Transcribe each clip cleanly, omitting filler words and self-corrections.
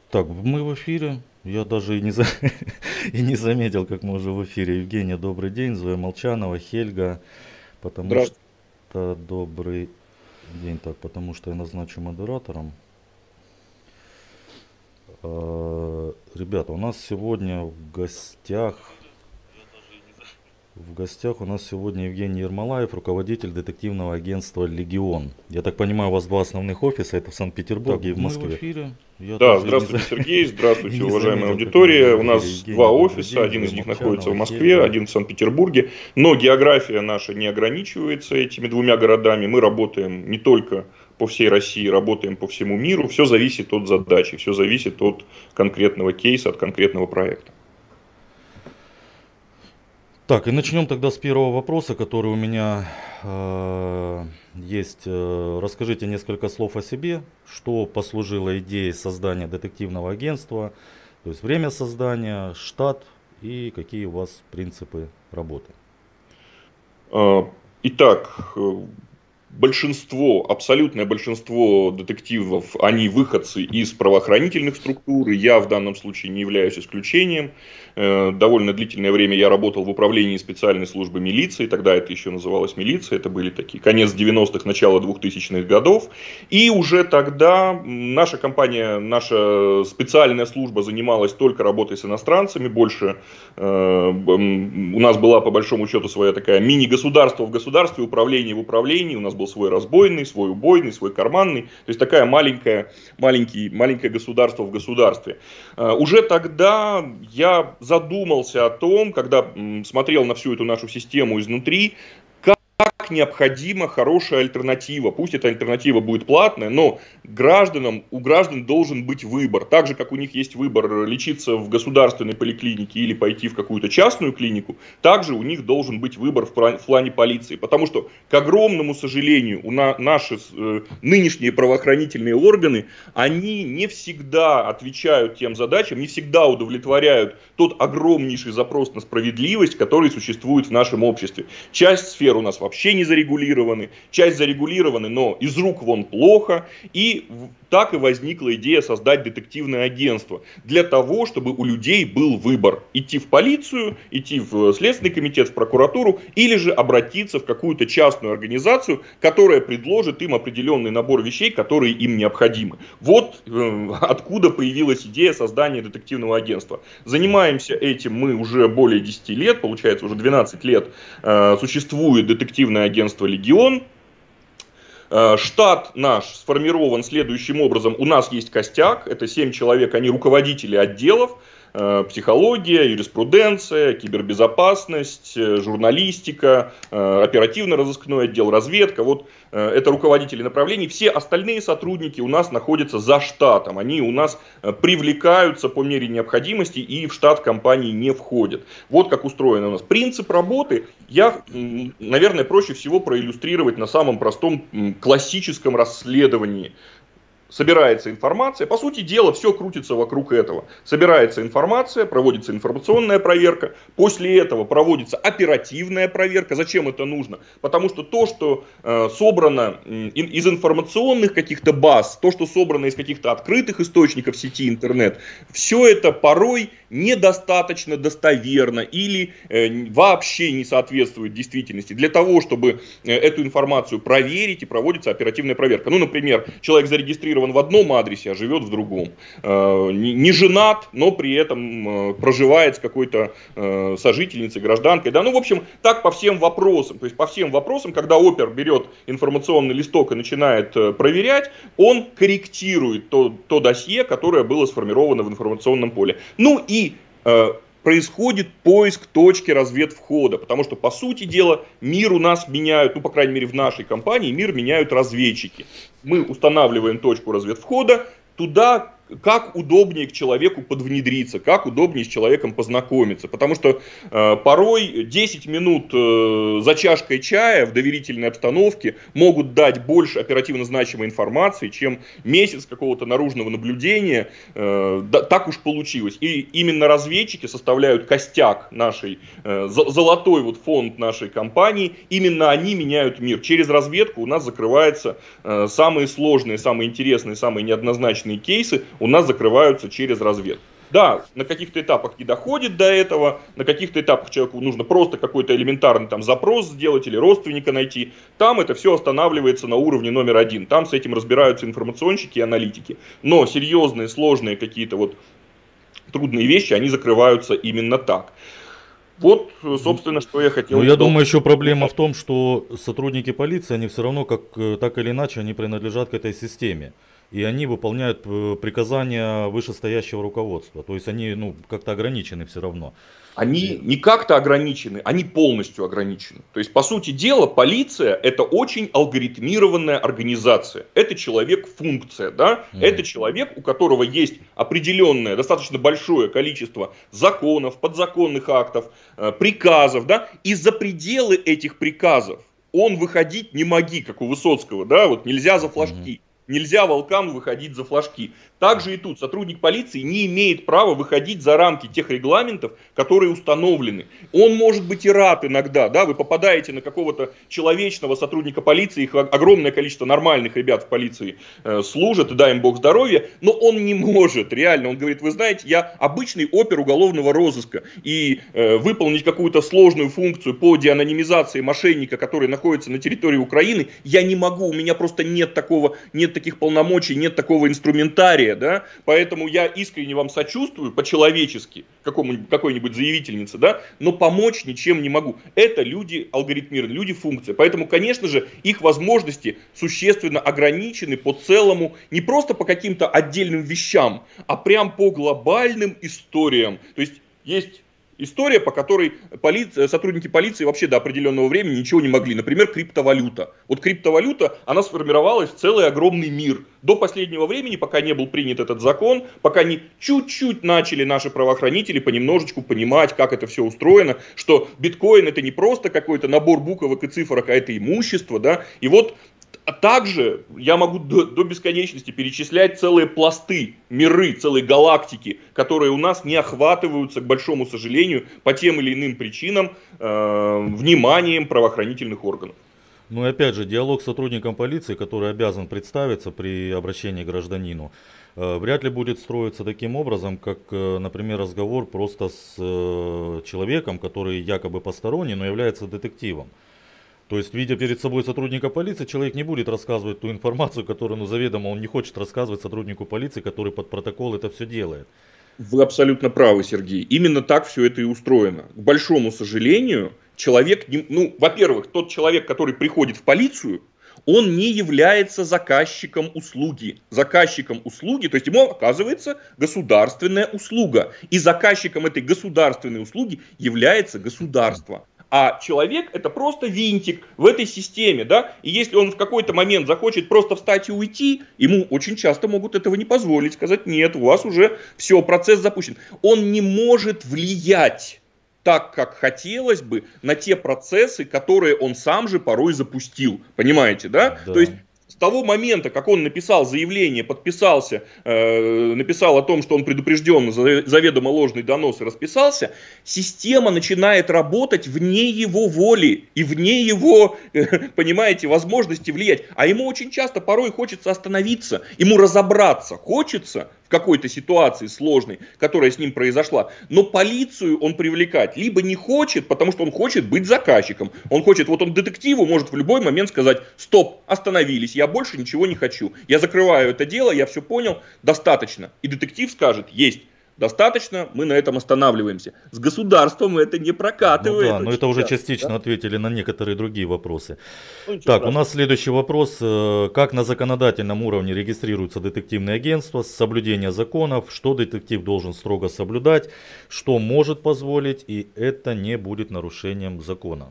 Так, мы в эфире. Я даже и не заметил, как мы уже в эфире. Евгения, добрый день. Зоя Молчанова, Хельга. Потому Здравствуйте. что добрый день. Так, потому что я назначу модератором. Ребята, у нас сегодня в гостях у нас сегодня Евгений Ермолаев, руководитель детективного агентства «Легион». Я так понимаю, у вас два основных офиса, это в Так, Санкт-Петербурге и в мы в Москве. эфире. Я Да, даже здравствуйте, Сергей, и здравствуйте, не уважаемая заметил, как мы уже аудитория. в У эфире. нас два Евгений, добрый офиса, день. один Зоя из них находится в Молчанова, Москве, Хельга. один в Санкт-Петербурге. Но география наша не ограничивается этими двумя городами. Мы работаем не только по всей России, работаем по всему миру. Все зависит от задачи, все зависит от конкретного кейса, от конкретного проекта. Так, и начнем тогда с первого вопроса, который у меня есть. Расскажите несколько слов о себе, что послужило идее создания детективного агентства, то есть время создания, штат и какие у вас принципы работы. А, Итак, большинство, абсолютное большинство детективов, они выходцы из правоохранительных структур, и я в данном случае не являюсь исключением. Довольно длительное время я работал в управлении специальной службы милиции, тогда это еще называлось милиция, это были такие конец 90-х, начало 2000-х годов. И уже тогда наша компания, наша специальная служба занималась только работой с иностранцами, больше у нас была по большому счету своя такая мини-государство в государстве, управление в управлении, у нас был свой разбойный, свой убойный, свой карманный, то есть такая маленькое государство в государстве. Уже тогда я задумался о том, когда смотрел на всю эту нашу систему изнутри, как необходима хорошая альтернатива. Пусть эта альтернатива будет платная, но у граждан должен быть выбор. Так же, как у них есть выбор лечиться в государственной поликлинике или пойти в какую-то частную клинику, также у них должен быть выбор в плане полиции. Потому что, к огромному сожалению, наши нынешние правоохранительные органы, они не всегда отвечают тем задачам, не всегда удовлетворяют тот огромнейший запрос на справедливость, который существует в нашем обществе. Часть сфер у нас вообще не зарегулированы, часть зарегулированы, но из рук вон плохо. И так и возникла идея создать детективное агентство. Для того, чтобы у людей был выбор. Идти в полицию, идти в Следственный комитет, в прокуратуру, или же обратиться в какую-то частную организацию, которая предложит им определенный набор вещей, которые им необходимы. Вот откуда появилась идея создания детективного агентства. Занимаемся этим мы уже более 10 лет, получается уже 12 лет существует детективное агентство «Легион». Штат наш сформирован следующим образом. У нас есть костяк, это 7 человек, они руководители отделов. Психология, юриспруденция, кибербезопасность, журналистика, оперативно-розыскной отдел, разведка. Вот это руководители направлений. Все остальные сотрудники у нас находятся за штатом. Они у нас привлекаются по мере необходимости и в штат компании не входят. Вот как устроен у нас принцип работы. Я, наверное, проще всего проиллюстрировать на самом простом классическом расследовании. Собирается информация, по сути дела, все крутится вокруг этого. Собирается информация, проводится информационная проверка, после этого проводится оперативная проверка. Зачем это нужно? Потому что то, что собрано из информационных каких-то баз, то, что собрано из каких-то открытых источников сети интернет, все это порой недостаточно достоверно или вообще не соответствует действительности. Для того, чтобы эту информацию проверить, и проводится оперативная проверка. Ну, например, человек зарегистрирован в одном адресе, а живет в другом. Не женат, но при этом проживает с какой-то сожительницей, гражданкой. Да? Ну, в общем, так по всем вопросам. То есть по всем вопросам, когда опер берет информационный листок и начинает проверять, он корректирует то досье, которое было сформировано в информационном поле. Ну и происходит поиск точки разведвхода, потому что, по сути дела, мир у нас меняют, ну, по крайней мере, в нашей компании, мир меняют разведчики. Мы устанавливаем точку разведвхода, туда как удобнее к человеку подвнедриться, как удобнее с человеком познакомиться. Потому что порой 10 минут за чашкой чая в доверительной обстановке могут дать больше оперативно значимой информации, чем месяц какого-то наружного наблюдения. Так уж получилось. И именно разведчики составляют костяк нашей, золотой вот фонд нашей компании. Именно они меняют мир. Через разведку у нас закрываются самые сложные, самые интересные, самые неоднозначные кейсы. у нас закрываются через разведку. Да, на каких-то этапах не доходит до этого, на каких-то этапах человеку нужно просто какой-то элементарный там запрос сделать или родственника найти. Там это все останавливается на уровне номер один. Там с этим разбираются информационщики и аналитики. Но серьезные, сложные какие-то вот трудные вещи, они закрываются именно так. Вот, собственно, что я хотел. Ну, я думаю, еще проблема в том, что сотрудники полиции, они все равно, так или иначе, они принадлежат к этой системе. И они выполняют приказания вышестоящего руководства. То есть они как-то ограничены все равно. Они не как-то ограничены, они полностью ограничены. То есть, по сути дела, полиция — это очень алгоритмированная организация. Это человек-функция, да? Это человек, у которого есть определенное, достаточно большое количество законов, подзаконных актов, приказов, да? И за пределы этих приказов он выходить не моги, как у Высоцкого, да? Вот нельзя за флажки. Нельзя волкам выходить за флажки. Также и тут сотрудник полиции не имеет права выходить за рамки тех регламентов, которые установлены. Он может быть и рад иногда, да, вы попадаете на какого-то человечного сотрудника полиции, их огромное количество нормальных ребят в полиции служат, и дай им бог здоровья, но он не может, реально, он говорит, вы знаете, я обычный опер уголовного розыска, и выполнить какую-то сложную функцию по деанонимизации мошенника, который находится на территории Украины, я не могу, у меня просто нет таких полномочий, нет такого инструментария. Да? Поэтому я искренне вам сочувствую по-человечески какой-нибудь заявительнице, да? Но помочь ничем не могу. Это люди алгоритмированные, люди функции. Поэтому, конечно же, их возможности существенно ограничены по целому, не просто по каким-то отдельным вещам, а прям по глобальным историям. То есть история, по которой сотрудники полиции вообще до определенного времени ничего не могли. Например, криптовалюта. Вот криптовалюта, она сформировалась в целый огромный мир. До последнего времени, пока не был принят этот закон, пока не чуть-чуть начали наши правоохранители понемножечку понимать, как это все устроено, что биткоин — это не просто какой-то набор буквок и цифрок, а это имущество. Да? И вот также я могу до бесконечности перечислять целые пласты, миры, целые галактики, которые у нас не охватываются, к большому сожалению, по тем или иным причинам, вниманием правоохранительных органов. Ну и опять же, диалог с сотрудником полиции, который обязан представиться при обращении к гражданину, вряд ли будет строиться таким образом, как, например, разговор просто с человеком, который якобы посторонний, но является детективом. То есть, видя перед собой сотрудника полиции, человек не будет рассказывать ту информацию, которую, заведомо он не хочет рассказывать сотруднику полиции, который под протокол это все делает. Вы абсолютно правы, Сергей. Именно так все это и устроено. К большому сожалению, человек, во-первых, тот человек, который приходит в полицию, он не является заказчиком услуги. Заказчиком услуги, то есть ему оказывается государственная услуга. И заказчиком этой государственной услуги является государство. А человек — это просто винтик в этой системе, да, и если он в какой-то момент захочет просто встать и уйти, ему очень часто могут этого не позволить, сказать: нет, у вас уже все, процесс запущен. Он не может влиять так, как хотелось бы, на те процессы, которые он сам же порой запустил, понимаете, да? То есть с того момента, как он написал заявление, подписался, написал о том, что он предупрежден за заведомо ложный донос и расписался, система начинает работать вне его воли и вне его, понимаете, возможности влиять. А ему очень часто порой хочется остановиться, ему разобраться хочется в какой-то ситуации сложной, которая с ним произошла. Но полицию он привлекать либо не хочет, потому что он хочет быть заказчиком. Он хочет, вот он детективу может в любой момент сказать: стоп, остановились, я больше ничего не хочу. Я закрываю это дело, я все понял, достаточно. И детектив скажет: есть. Достаточно, мы на этом останавливаемся. С государством это не прокатывает. Ну да, но это уже частично ответили на некоторые другие вопросы. Так, у нас следующий вопрос. Как на законодательном уровне регистрируются детективные агентства, соблюдение законов, что детектив должен строго соблюдать, что может позволить, и это не будет нарушением закона?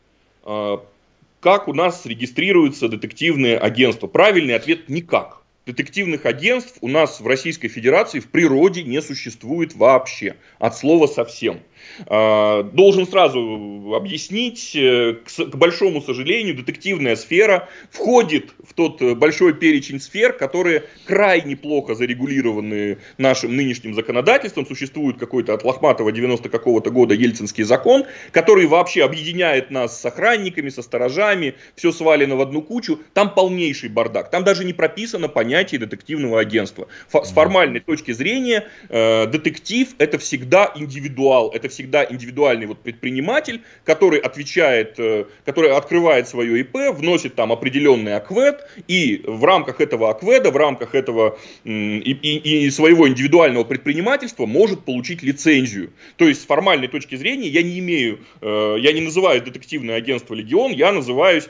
Как у нас регистрируются детективные агентства? Правильный ответ — никак. Детективных агентств у нас в Российской Федерации в природе не существует вообще, от слова совсем. Должен сразу объяснить, к большому сожалению, детективная сфера входит в тот большой перечень сфер, которые крайне плохо зарегулированы нашим нынешним законодательством. Существует какой-то от Лохматова 90 какого-то года ельцинский закон, который вообще объединяет нас с охранниками, со сторожами, все свалено в одну кучу. Там полнейший бардак. Там даже не прописано понятие детективного агентства. С формальной точки зрения детектив — это всегда индивидуал, это всегда индивидуальный вот предприниматель, который отвечает, который открывает свое ИП, вносит там определенный АКВЭД, и в рамках этого АКВЭДа, в рамках этого и своего индивидуального предпринимательства может получить лицензию. То есть с формальной точки зрения я не называюсь детективное агентство «Легион», я называюсь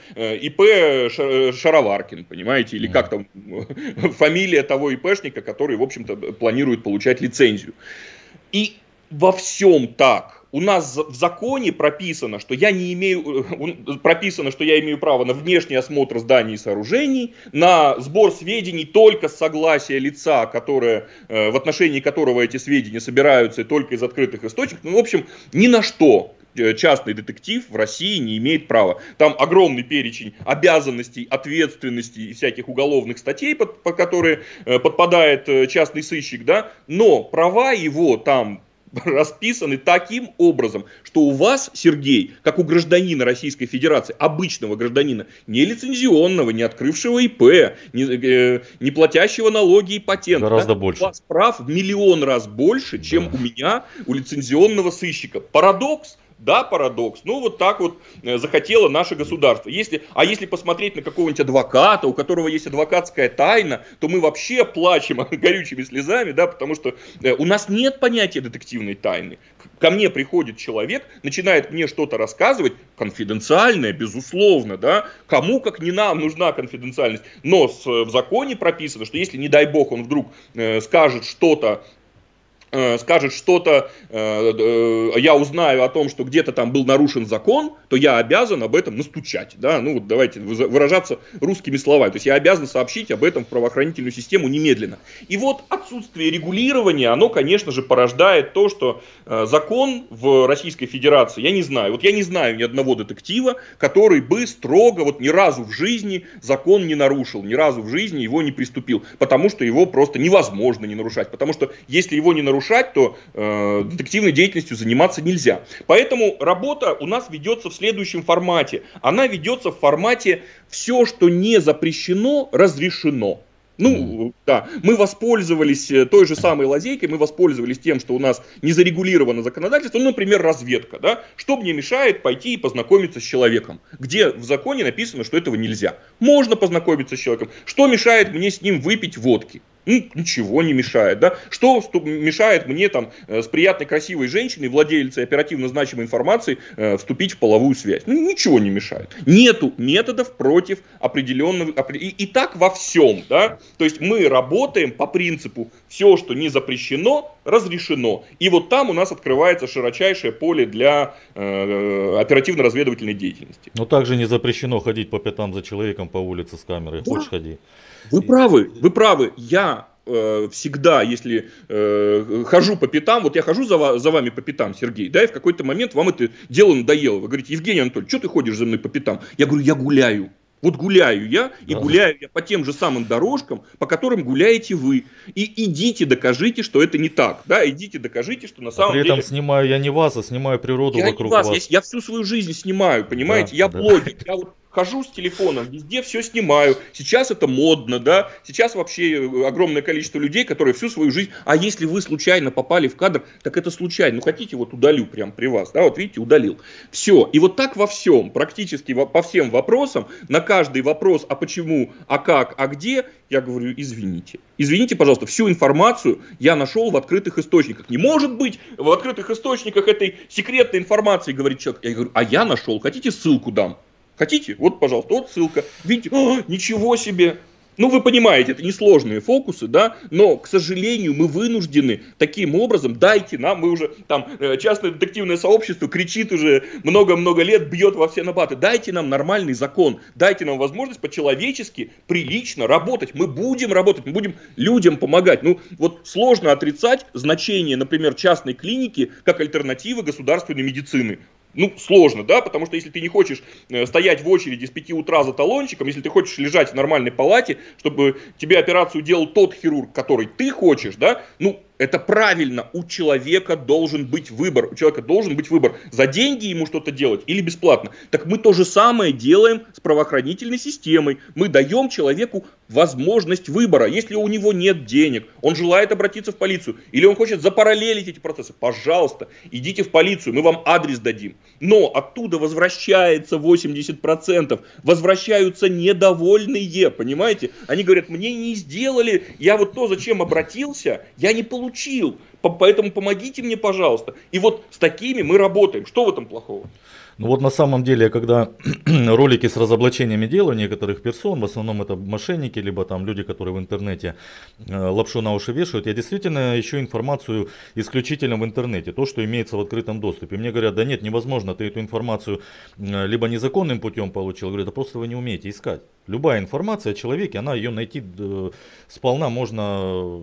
ИП Шароваркин, понимаете, или как там фамилия того ИПшника, который, в общем-то, планирует получать лицензию. И во всем так. У нас в законе прописано, что я имею право на внешний осмотр зданий и сооружений, на сбор сведений только с согласия лица, в отношении которого эти сведения собираются, и только из открытых источников. Ну, в общем, ни на что частный детектив в России не имеет права. Там огромный перечень обязанностей, ответственностей и всяких уголовных статей, под которые подпадает частный сыщик, да, но права его там расписаны таким образом, что у вас, Сергей, как у гражданина Российской Федерации, обычного гражданина, не лицензионного, не открывшего ИП, не платящего налоги и патент, гораздо больше. У вас прав в миллион раз больше, чем у меня, у лицензионного сыщика. Парадокс? Да, парадокс. Ну, вот так вот захотело наше государство. Если посмотреть на какого-нибудь адвоката, у которого есть адвокатская тайна, то мы вообще плачем горючими слезами, да, потому что у нас нет понятия детективной тайны. Ко мне приходит человек, начинает мне что-то рассказывать, конфиденциальное, безусловно, да, кому, как не нам, нужна конфиденциальность. Но в законе прописано, что если, не дай бог, он вдруг скажет что-то, я узнаю о том, что где-то там был нарушен закон, то я обязан об этом настучать. Да? Ну вот давайте выражаться русскими словами. То есть я обязан сообщить об этом в правоохранительную систему немедленно. И вот отсутствие регулирования, оно, конечно же, порождает то, что закон в Российской Федерации, я не знаю ни одного детектива, который бы строго, вот ни разу в жизни закон не нарушил, ни разу в жизни его не приступил, потому что его просто невозможно не нарушать. Потому что если его не нарушать, то детективной деятельностью заниматься нельзя. Поэтому работа у нас ведется в следующем формате. Она ведется в формате «все, что не запрещено, разрешено». Ну, да, мы воспользовались той же самой лазейкой, мы воспользовались тем, что у нас не зарегулировано законодательство, ну, например, разведка, да, что мне мешает пойти и познакомиться с человеком, где в законе написано, что этого нельзя. Можно познакомиться с человеком, что мешает мне с ним выпить водки? Ну, ничего не мешает, да? Что мешает мне там с приятной, красивой женщиной, владелицей оперативно значимой информации, вступить в половую связь? Ну, ничего не мешает. Нету методов против определенного... И так во всем, да? То есть мы работаем по принципу все, что не запрещено, разрешено. И вот там у нас открывается широчайшее поле для оперативно-разведывательной деятельности. Но также не запрещено ходить по пятам за человеком по улице с камерой. Да. Хочешь, ходи. Вы правы. Я всегда, если хожу по пятам, вот я хожу за вами по пятам, Сергей, да, и в какой-то момент вам это дело надоело. Вы говорите: Евгений Анатольевич, что ты ходишь за мной по пятам? Я говорю: я гуляю. Вот гуляю я, и гуляю я по тем же самым дорожкам, по которым гуляете вы. И идите, докажите, что это не так. Да, идите, докажите, что на самом деле... При этом снимаю я не вас, а снимаю природу вокруг вас. Я всю свою жизнь снимаю, понимаете? Я блогер, я вот хожу с телефоном, везде все снимаю. Сейчас это модно, да. Сейчас вообще огромное количество людей, которые всю свою жизнь... А если вы случайно попали в кадр, так это случайно. Ну, хотите, вот удалю прямо при вас. Да, вот видите, удалил. Все. И вот так во всем, практически по всем вопросам, на каждый вопрос: а почему, а как, а где, я говорю: извините. Извините, пожалуйста, всю информацию я нашел в открытых источниках. Не может быть в открытых источниках этой секретной информации, говорит человек. Я говорю: а я нашел. Хотите, ссылку дам? Хотите? Вот, пожалуйста, вот ссылка. Видите? Ничего себе! Ну, вы понимаете, это несложные фокусы, да, но, к сожалению, мы вынуждены таким образом, дайте нам, мы уже там, частное детективное сообщество кричит уже много-много лет, бьет во все набаты, дайте нам нормальный закон, дайте нам возможность по-человечески, прилично работать, мы будем работать, мы будем людям помогать. Ну, вот сложно отрицать значение, например, частной клиники как альтернативы государственной медицины. Ну, сложно, да, потому что если ты не хочешь стоять в очереди с 5 утра за талончиком, если ты хочешь лежать в нормальной палате, чтобы тебе операцию делал тот хирург, который ты хочешь, да, ну, это правильно, у человека должен быть выбор, за деньги ему что-то делать или бесплатно. Так мы то же самое делаем с правоохранительной системой, мы даем человеку возможность выбора, если у него нет денег, он желает обратиться в полицию, или он хочет запараллелить эти процессы, пожалуйста, идите в полицию, мы вам адрес дадим. Но оттуда возвращается 80%, возвращаются недовольные, понимаете? Они говорят, мне не сделали, я вот то, зачем обратился, я не получил, поэтому помогите мне, пожалуйста. И вот с такими мы работаем, что в этом плохого? Ну вот на самом деле, когда ролики с разоблачениями делаю некоторых персон, в основном это мошенники, либо там люди, которые в интернете лапшу на уши вешают, я действительно ищу информацию исключительно в интернете, то, что имеется в открытом доступе. Мне говорят, да нет, невозможно, ты эту информацию либо незаконным путем получил, говорю, да просто вы не умеете искать. Любая информация о человеке, она ее найти сполна можно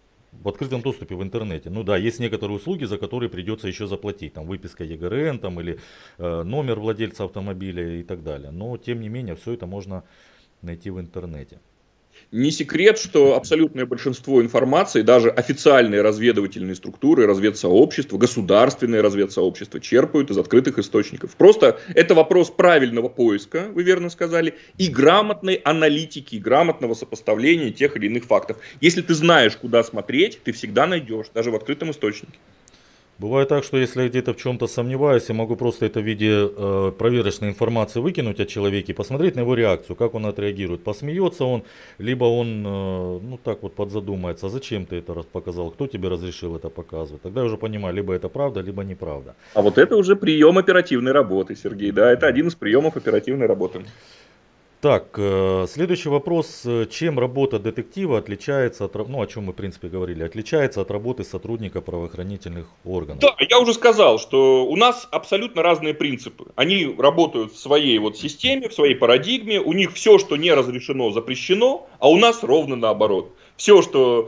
в открытом доступе в интернете. Ну да, есть некоторые услуги, за которые придется еще заплатить. Там выписка ЕГРН там, или номер владельца автомобиля и так далее. Но тем не менее, все это можно найти в интернете. Не секрет, что абсолютное большинство информации, даже официальные разведывательные структуры, разведсообщества, государственные разведсообщества черпают из открытых источников. Просто это вопрос правильного поиска, вы верно сказали, и грамотной аналитики, грамотного сопоставления тех или иных фактов. Если ты знаешь, куда смотреть, ты всегда найдешь, даже в открытом источнике. Бывает так, что если я где-то в чем-то сомневаюсь, я могу просто это в виде проверочной информации выкинуть о человеке, посмотреть на его реакцию, как он отреагирует. Посмеется он, либо он ну так вот подзадумается, зачем ты это показал, кто тебе разрешил это показывать. Тогда я уже понимаю, либо это правда, либо неправда. А вот это уже прием оперативной работы, Сергей, да, это один из приемов оперативной работы. Так, следующий вопрос. Чем работа детектива отличается от, ну, о чем мы в принципе говорили, отличается от работы сотрудника правоохранительных органов? Да, я уже сказал, что у нас абсолютно разные принципы. Они работают в своей вот системе, в своей парадигме. У них все, что не разрешено, запрещено, а у нас ровно наоборот. Все, что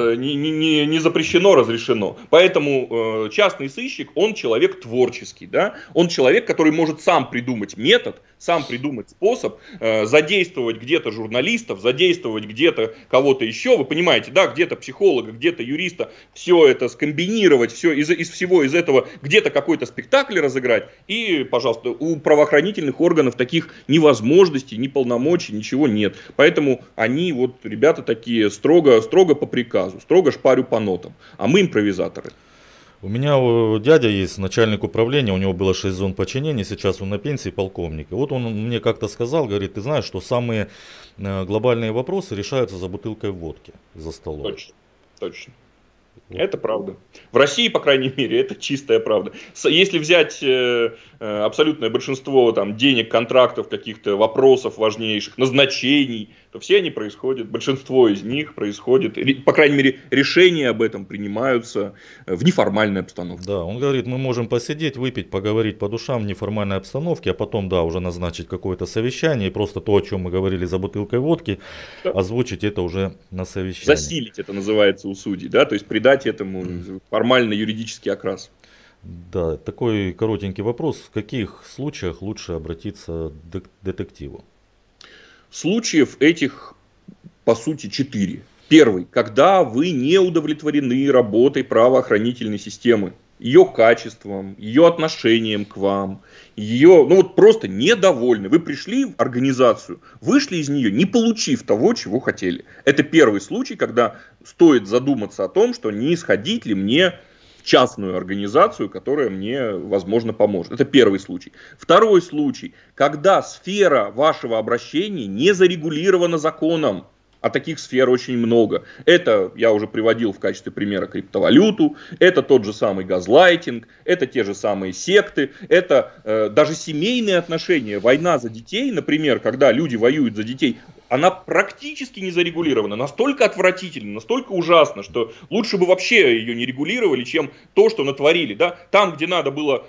не запрещено, разрешено. Поэтому частный сыщик, он человек творческий. Да? Он человек, который может сам придумать метод, сам придумать способ, задействовать где-то журналистов, задействовать где-то кого-то еще. Вы понимаете, да, где-то психолога, где-то юриста. Все это скомбинировать, все из всего из этого где-то какой-то спектакль разыграть. И, пожалуйста, у правоохранительных органов таких ни возможностей, ни полномочий, ничего нет. Поэтому они, вот ребята такие, строго по приказу, строго шпарю по нотам. А мы импровизаторы. У меня дядя есть, начальник управления, у него было 6 зон подчинения, сейчас он на пенсии, полковник. И вот он мне как-то сказал, говорит, ты знаешь, что самые глобальные вопросы решаются за бутылкой водки за столом. Точно, точно. Это правда. В России, по крайней мере, это чистая правда. Если взять абсолютное большинство там, денег, контрактов, каких-то вопросов важнейших, назначений, то все они происходят, большинство из них происходит, по крайней мере, решения об этом принимаются в неформальной обстановке. Да, он говорит, мы можем посидеть, выпить, поговорить по душам в неформальной обстановке, а потом, да, уже назначить какое-то совещание, и просто то, о чем мы говорили за бутылкой водки, да, озвучить это уже на совещании. Засилить это называется у судей, да, то есть придать этому формально юридический окрас. Да, такой коротенький вопрос. В каких случаях лучше обратиться к детективу? Случаев этих, по сути, 4. Первый. Когда вы не удовлетворены работой правоохранительной системы, ее качеством, ее отношением к вам, ее, ну вот просто недовольны. Вы пришли в организацию, вышли из нее, не получив того, чего хотели. Это первый случай, когда стоит задуматься о том, что не сходить ли мне в частную организацию, которая мне, возможно, поможет. Это первый случай. Второй случай, когда сфера вашего обращения не зарегулирована законом. А таких сфер очень много. Это я уже приводил в качестве примера криптовалюту, это тот же самый газлайтинг, это те же самые секты, это даже семейные отношения, война за детей, например, когда люди воюют за детей. она практически не зарегулирована, настолько отвратительно, настолько ужасно, что лучше бы вообще ее не регулировали, чем то, что натворили. Да? Там, где надо было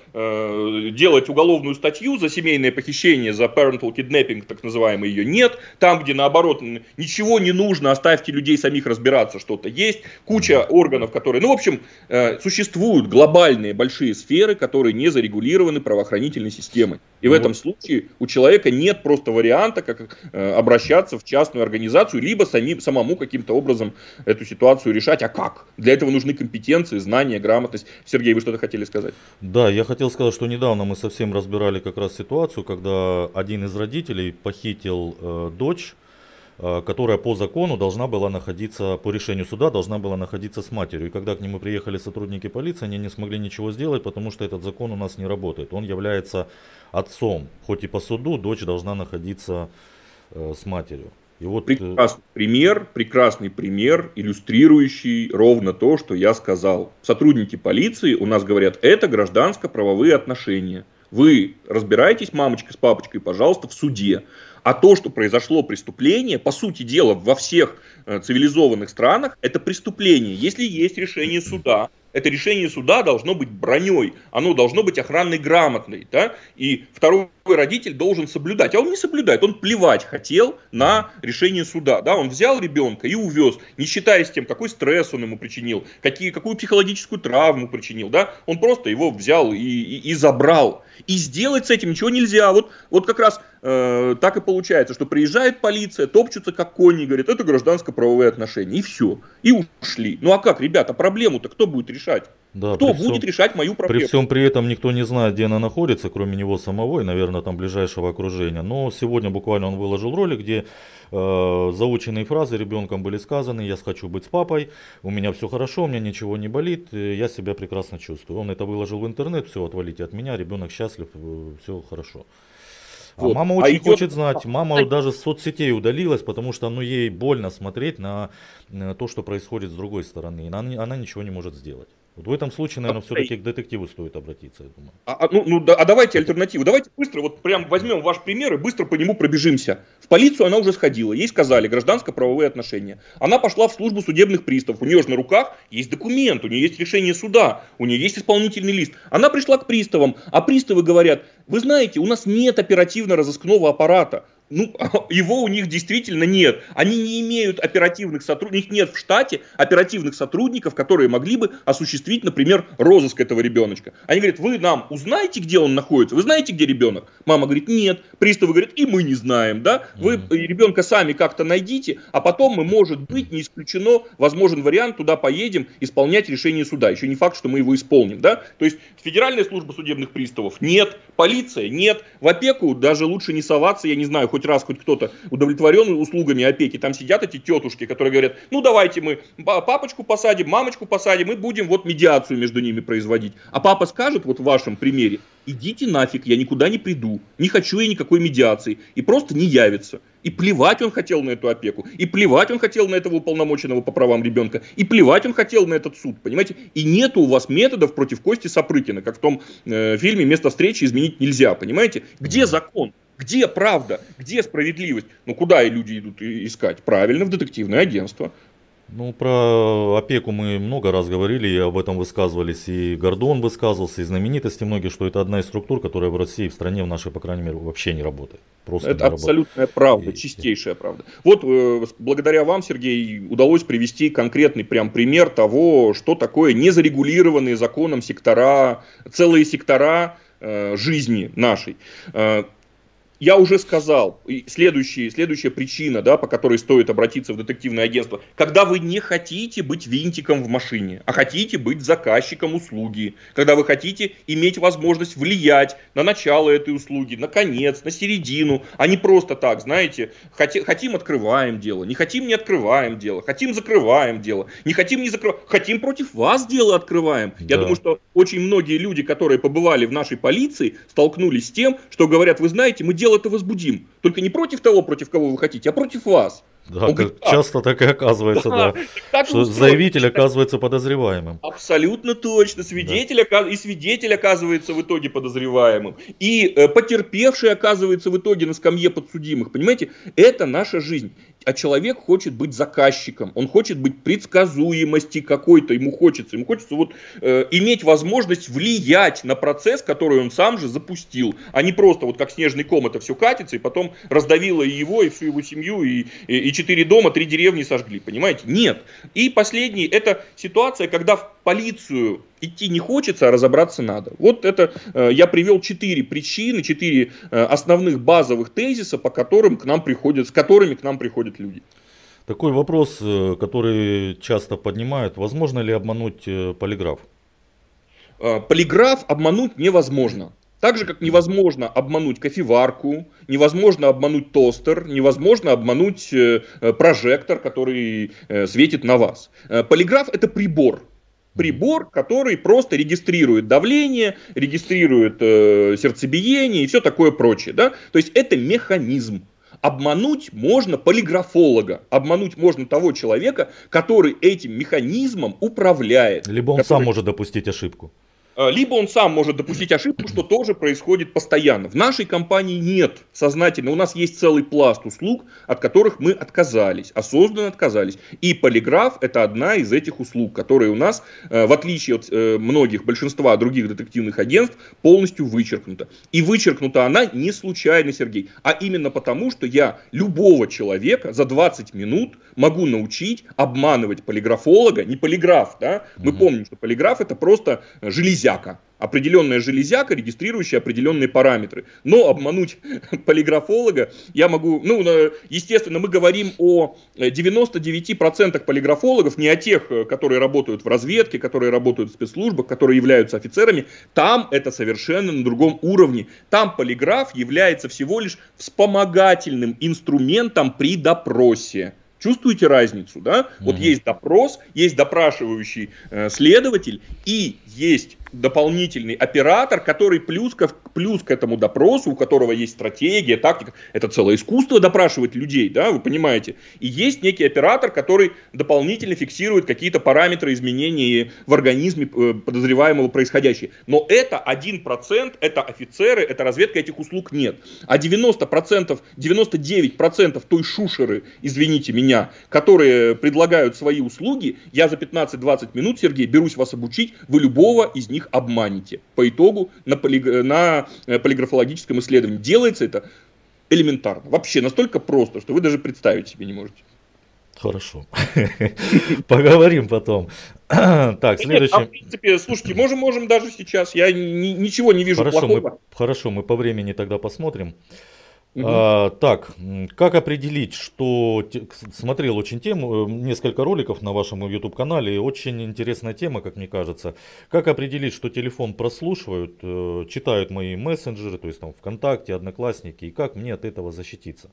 делать уголовную статью за семейное похищение, за parental kidnapping, так называемый, ее нет. Там, где наоборот, ничего не нужно, оставьте людей самих разбираться, что-то есть. Куча органов, которые... Ну, в общем, существуют глобальные большие сферы, которые не зарегулированы правоохранительной системой. И в этом случае у человека нет просто варианта, как обращаться в частную организацию, либо самому каким-то образом эту ситуацию решать. А как? Для этого нужны компетенции, знания, грамотность. Сергей, вы что-то хотели сказать? Да, я хотел сказать, что недавно мы совсем разбирали как раз ситуацию, когда один из родителей похитил дочь, которая по закону должна была находиться, по решению суда, должна была находиться с матерью. И когда к нему приехали сотрудники полиции, они не смогли ничего сделать, потому что этот закон у нас не работает. Он является отцом. Хоть и по суду дочь должна находиться с матерью. И вот... прекрасный пример, иллюстрирующий ровно то, что я сказал. Сотрудники полиции у нас говорят, это гражданско-правовые отношения. Вы разбираетесь, мамочка с папочкой, пожалуйста, в суде. А то, что произошло преступление, по сути дела, во всех цивилизованных странах, это преступление. Если есть решение суда, это решение суда должно быть броней, оно должно быть охранной грамотной. Да? И второй родитель должен соблюдать. А он не соблюдает, он плевать хотел на решение суда. Да? Он взял ребенка и увез, не считаясь тем, какой стресс он ему причинил, какую психологическую травму причинил. Да? Он просто его взял и забрал. И сделать с этим ничего нельзя. Вот как раз так и получается, что приезжает полиция, топчутся как кони, говорят, это гражданско-правовые отношения. И все. И ушли. Ну а как, ребята, проблему-то кто будет решать? Да, кто будет решать мою проблему? При всем при этом никто не знает, где она находится, кроме него самого и, наверное, там ближайшего окружения. Но сегодня буквально он выложил ролик, где заученные фразы ребенком были сказаны: я хочу быть с папой, у меня все хорошо, у меня ничего не болит, я себя прекрасно чувствую. Он это выложил в интернет, все, отвалите от меня, ребенок счастлив, все хорошо. А вот. Мама очень хочет знать, мама даже с соцсетей удалилась, потому что ей больно смотреть на то, что происходит с другой стороны. Она ничего не может сделать. Вот в этом случае, наверное, все-таки к детективу стоит обратиться, я думаю. Давайте альтернативу. Давайте быстро, вот прям возьмем ваш пример и быстро по нему пробежимся. В полицию она уже сходила, ей сказали гражданско-правовые отношения. Она пошла в службу судебных приставов, у нее же на руках есть документ, у нее есть решение суда, у нее есть исполнительный лист. Она пришла к приставам, а приставы говорят, вы знаете, у нас нет оперативно-розыскного аппарата. Его у них действительно нет. Они не имеют оперативных сотрудников, у них нет в штате оперативных сотрудников, которые могли бы осуществить, например, розыск этого ребеночка. Они говорят, вы нам узнаете, где он находится? Вы знаете, где ребенок? Мама говорит, нет. Приставы говорят, и мы не знаем. Да? Вы ребенка сами как-то найдите, а потом мы, может быть, не исключено, возможен вариант, туда поедем исполнять решение суда. Еще не факт, что мы его исполним. Да? То есть Федеральная служба судебных приставов нет, полиция нет, в опеку даже лучше не соваться, я не знаю, хоть раз хоть кто-то удовлетворен услугами опеки, там сидят эти тетушки, которые говорят, давайте мы папочку посадим, мамочку посадим и будем медиацию между ними производить. А папа скажет, в вашем примере, идите нафиг, я никуда не приду, не хочу я никакой медиации, и просто не явится. И плевать он хотел на эту опеку, и плевать он хотел на этого уполномоченного по правам ребенка, и плевать он хотел на этот суд, понимаете? И нету у вас методов против Кости Сапрыкина, как в том фильме «Место встречи изменить нельзя», понимаете? Где закон? Где правда? Где справедливость? Куда люди идут искать? Правильно, в детективное агентство. Про опеку мы много раз говорили, и об этом высказывались, и Гордон высказывался, и знаменитости многие, что это одна из структур, которая в России, в стране, в нашей, по крайней мере, вообще не работает. Просто это абсолютная правда, чистейшая правда. Благодаря вам, Сергей, удалось привести конкретный прям пример того, что такое незарегулированные законом сектора, целые сектора жизни нашей. Я уже сказал, следующая причина, по которой стоит обратиться в детективное агентство, когда вы не хотите быть винтиком в машине, а хотите быть заказчиком услуги, когда вы хотите иметь возможность влиять на начало этой услуги, на конец, на середину, а не просто так, знаете, хотим открываем дело, не хотим не открываем дело, хотим закрываем дело, не хотим не закрываем, хотим против вас дело открываем. Да. Я думаю, что очень многие люди, которые побывали в нашей полиции, столкнулись с тем, что говорят, вы знаете, мы дело это возбудим. Только не против того, против кого вы хотите, а против вас. Да, Он говорит, как часто так и оказывается, да, да, так что устроено. заявитель оказывается подозреваемым. Абсолютно точно. Да. Свидетель оказывается в итоге подозреваемым. И потерпевший оказывается в итоге на скамье подсудимых. Понимаете, это наша жизнь. А человек хочет быть заказчиком, он хочет быть предсказуемости какой-то, ему хочется вот иметь возможность влиять на процесс, который он сам же запустил, а не просто вот как снежный ком это все катится, и потом раздавило и его, и всю его семью, и 4 дома, 3 деревни сожгли, понимаете? Нет. И последний, это ситуация, когда в полицию идти не хочется, а разобраться надо. Вот это я привел 4 причины, 4 основных базовых тезиса, по которым к нам приходят, с которыми к нам приходят люди. Такой вопрос, который часто поднимают, возможно ли обмануть полиграф? Полиграф обмануть невозможно. Так же, как невозможно обмануть кофеварку, невозможно обмануть тостер, невозможно обмануть прожектор, который светит на вас. Полиграф это прибор. Прибор, который просто регистрирует давление, регистрирует сердцебиение и все такое прочее. Да? То есть это механизм. Обмануть можно полиграфолога, обмануть можно того человека, который этим механизмом управляет. Либо он сам может допустить ошибку. Либо он сам может допустить ошибку, что тоже происходит постоянно. В нашей компании нет сознательно. У нас есть целый пласт услуг, от которых мы отказались, осознанно отказались. И полиграф это одна из этих услуг, которые у нас, в отличие от многих, большинства других детективных агентств, полностью вычеркнута. И вычеркнута она не случайно, Сергей, а именно потому, что я любого человека за 20 минут могу научить обманывать полиграфолога, не полиграф, да? Мы помним, что полиграф это просто железяка. Определенная железяка, регистрирующая определенные параметры. Но обмануть полиграфолога я могу... естественно, мы говорим о 99% полиграфологов, не о тех, которые работают в разведке, которые работают в спецслужбах, которые являются офицерами. Там это совершенно на другом уровне. Там полиграф является всего лишь вспомогательным инструментом при допросе. Чувствуете разницу, да? Вот есть допрос, есть допрашивающий следователь и есть дополнительный оператор, который плюс к этому допросу, у которого есть стратегия, тактика. Это целое искусство допрашивать людей, да, вы понимаете. И есть некий оператор, который дополнительно фиксирует какие-то параметры изменений в организме подозреваемого происходящего. Но это 1%, это офицеры, это разведка, этих услуг нет. А 90%, 99% той шушеры, извините меня, которые предлагают свои услуги, я за 15-20 минут, Сергей, берусь вас обучить, вы любого из них обманете. По итогу на полиграфологическом исследовании. Делается это элементарно. Вообще настолько просто, что вы даже представить себе не можете. Хорошо. Поговорим потом. Так, следующий. В принципе, слушайте, можем даже сейчас. Я ничего не вижу плохого. Хорошо, мы по времени тогда посмотрим. Так, как определить, что... Смотрел очень тему, несколько роликов на вашем YouTube канале, очень интересная тема, как мне кажется. Как определить, что телефон прослушивают, читают мои мессенджеры, то есть там ВКонтакте, Одноклассники, и как мне от этого защититься?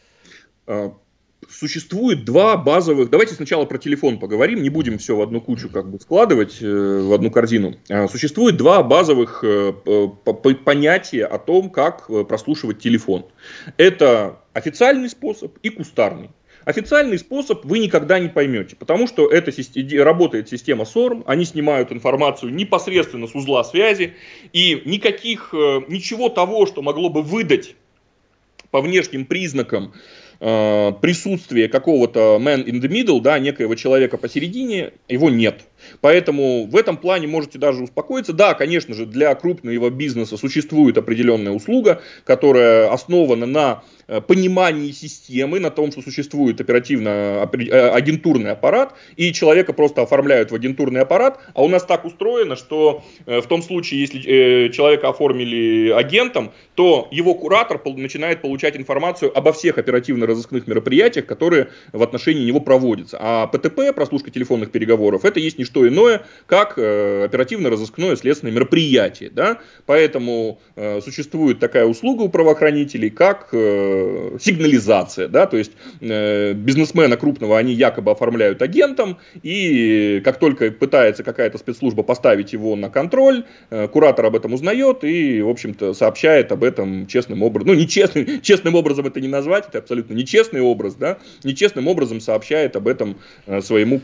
Существует два базовых... Давайте сначала про телефон поговорим, не будем все в одну кучу как бы складывать, в одну корзину. Существует два базовых понятия о том, как прослушивать телефон. Это официальный способ и кустарный. Официальный способ вы никогда не поймете, потому что это работает система SORM, они снимают информацию непосредственно с узла связи, и ничего того, что могло бы выдать по внешним признакам присутствие какого-то man in the middle, да, некоего человека посередине, его нет. Поэтому в этом плане можете даже успокоиться. Да, конечно же, для крупного бизнеса существует определенная услуга, которая основана на понимании системы, на том, что существует агентурный аппарат, и человека просто оформляют в агентурный аппарат. А у нас так устроено, что в том случае, если человека оформили агентом, то его куратор начинает получать информацию обо всех оперативно-розыскных мероприятиях, которые в отношении него проводятся. А ПТП, прослушка телефонных переговоров, это есть не что что иное, как оперативно-розыскное следственное мероприятие. Да? Поэтому существует такая услуга у правоохранителей, как сигнализация. Да? То есть бизнесмена крупного они якобы оформляют агентом, и как только пытается какая-то спецслужба поставить его на контроль, куратор об этом узнает и, в общем-то, сообщает об этом честным образом. Ну, честным образом это не назвать, это абсолютно нечестный образ, да, нечестным образом сообщает об этом своему,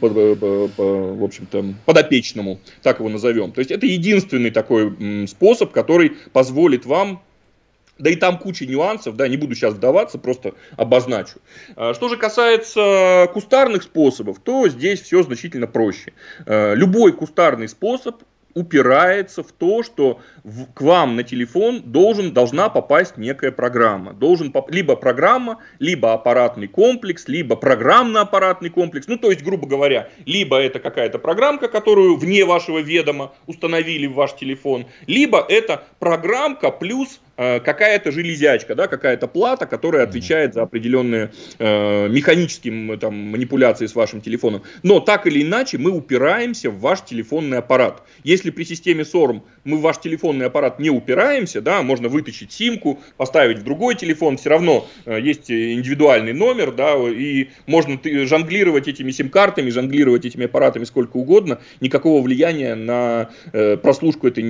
в общем-то, подопечному, так его назовем. То есть это единственный такой способ, который позволит вам, да и там куча нюансов, да, не буду сейчас вдаваться, просто обозначу. Что же касается кустарных способов, то здесь все значительно проще. Любой кустарный способ упирается в то, что к вам на телефон должна попасть некая программа. Либо программа, либо аппаратный комплекс, либо программно-аппаратный комплекс. Ну, то есть, грубо говоря, либо это какая-то программка, которую вне вашего ведома установили в ваш телефон, либо это программка плюс какая-то железячка, да, какая-то плата, которая отвечает за определенные механические там, манипуляции с вашим телефоном. Но так или иначе мы упираемся в ваш телефонный аппарат. Если при системе SORM мы в ваш телефонный аппарат не упираемся, да, можно вытащить симку, поставить в другой телефон, все равно есть индивидуальный номер, да, и можно жонглировать этими сим-картами, жонглировать этими аппаратами сколько угодно, никакого влияния на прослушку это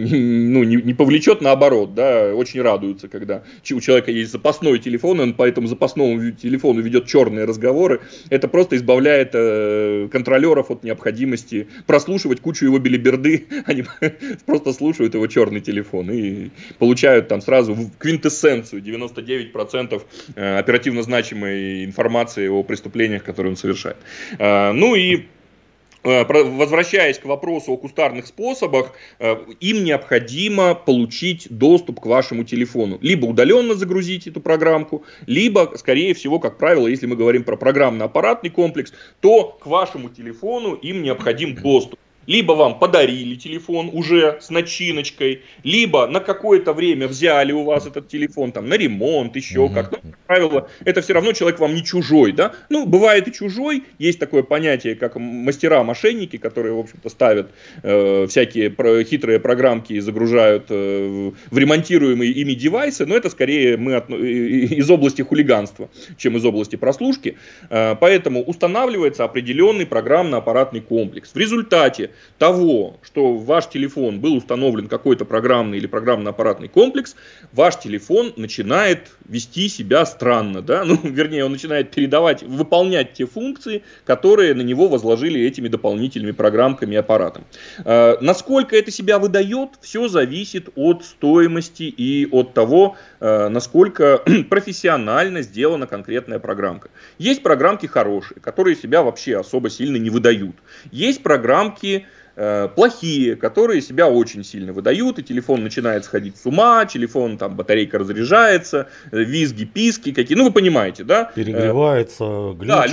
не повлечет, наоборот, да, очень радуются, когда у человека есть запасной телефон, он по этому запасному телефону ведет черные разговоры. Это просто избавляет контролеров от необходимости прослушивать кучу его белиберды. Они просто слушают его черный телефон и получают там сразу квинтэссенцию, 99% оперативно значимой информации о преступлениях, которые он совершает. Ну и возвращаясь к вопросу о кустарных способах, им необходимо получить доступ к вашему телефону. Либо удаленно загрузить эту программку, либо, скорее всего, как правило, если мы говорим про программно-аппаратный комплекс, то к вашему телефону им необходим доступ. Либо вам подарили телефон уже с начиночкой, либо на какое-то время взяли у вас этот телефон там, на ремонт, еще как-то. Как правило, это все равно человек вам не чужой. Да? Ну, бывает и чужой. Есть такое понятие, как мастера-мошенники, которые, в общем-то, ставят всякие хитрые программки и загружают в ремонтируемые ими девайсы. Но это скорее мы из области хулиганства, чем из области прослушки. Поэтому устанавливается определенный программно-аппаратный комплекс. В результате того, что в ваш телефон был установлен какой-то программный или программно-аппаратный комплекс, ваш телефон начинает вести себя странно, да? Ну, вернее, он начинает выполнять те функции, которые на него возложили этими дополнительными программками и аппаратом. Насколько это себя выдает, все зависит от стоимости и от того, насколько профессионально сделана конкретная программка. Есть программки хорошие, которые себя вообще особо сильно не выдают. Есть программки плохие, которые себя очень сильно выдают, и телефон начинает сходить с ума, там батарейка разряжается, визги, писки какие, ну вы понимаете, да? Перегревается, глючит. Да,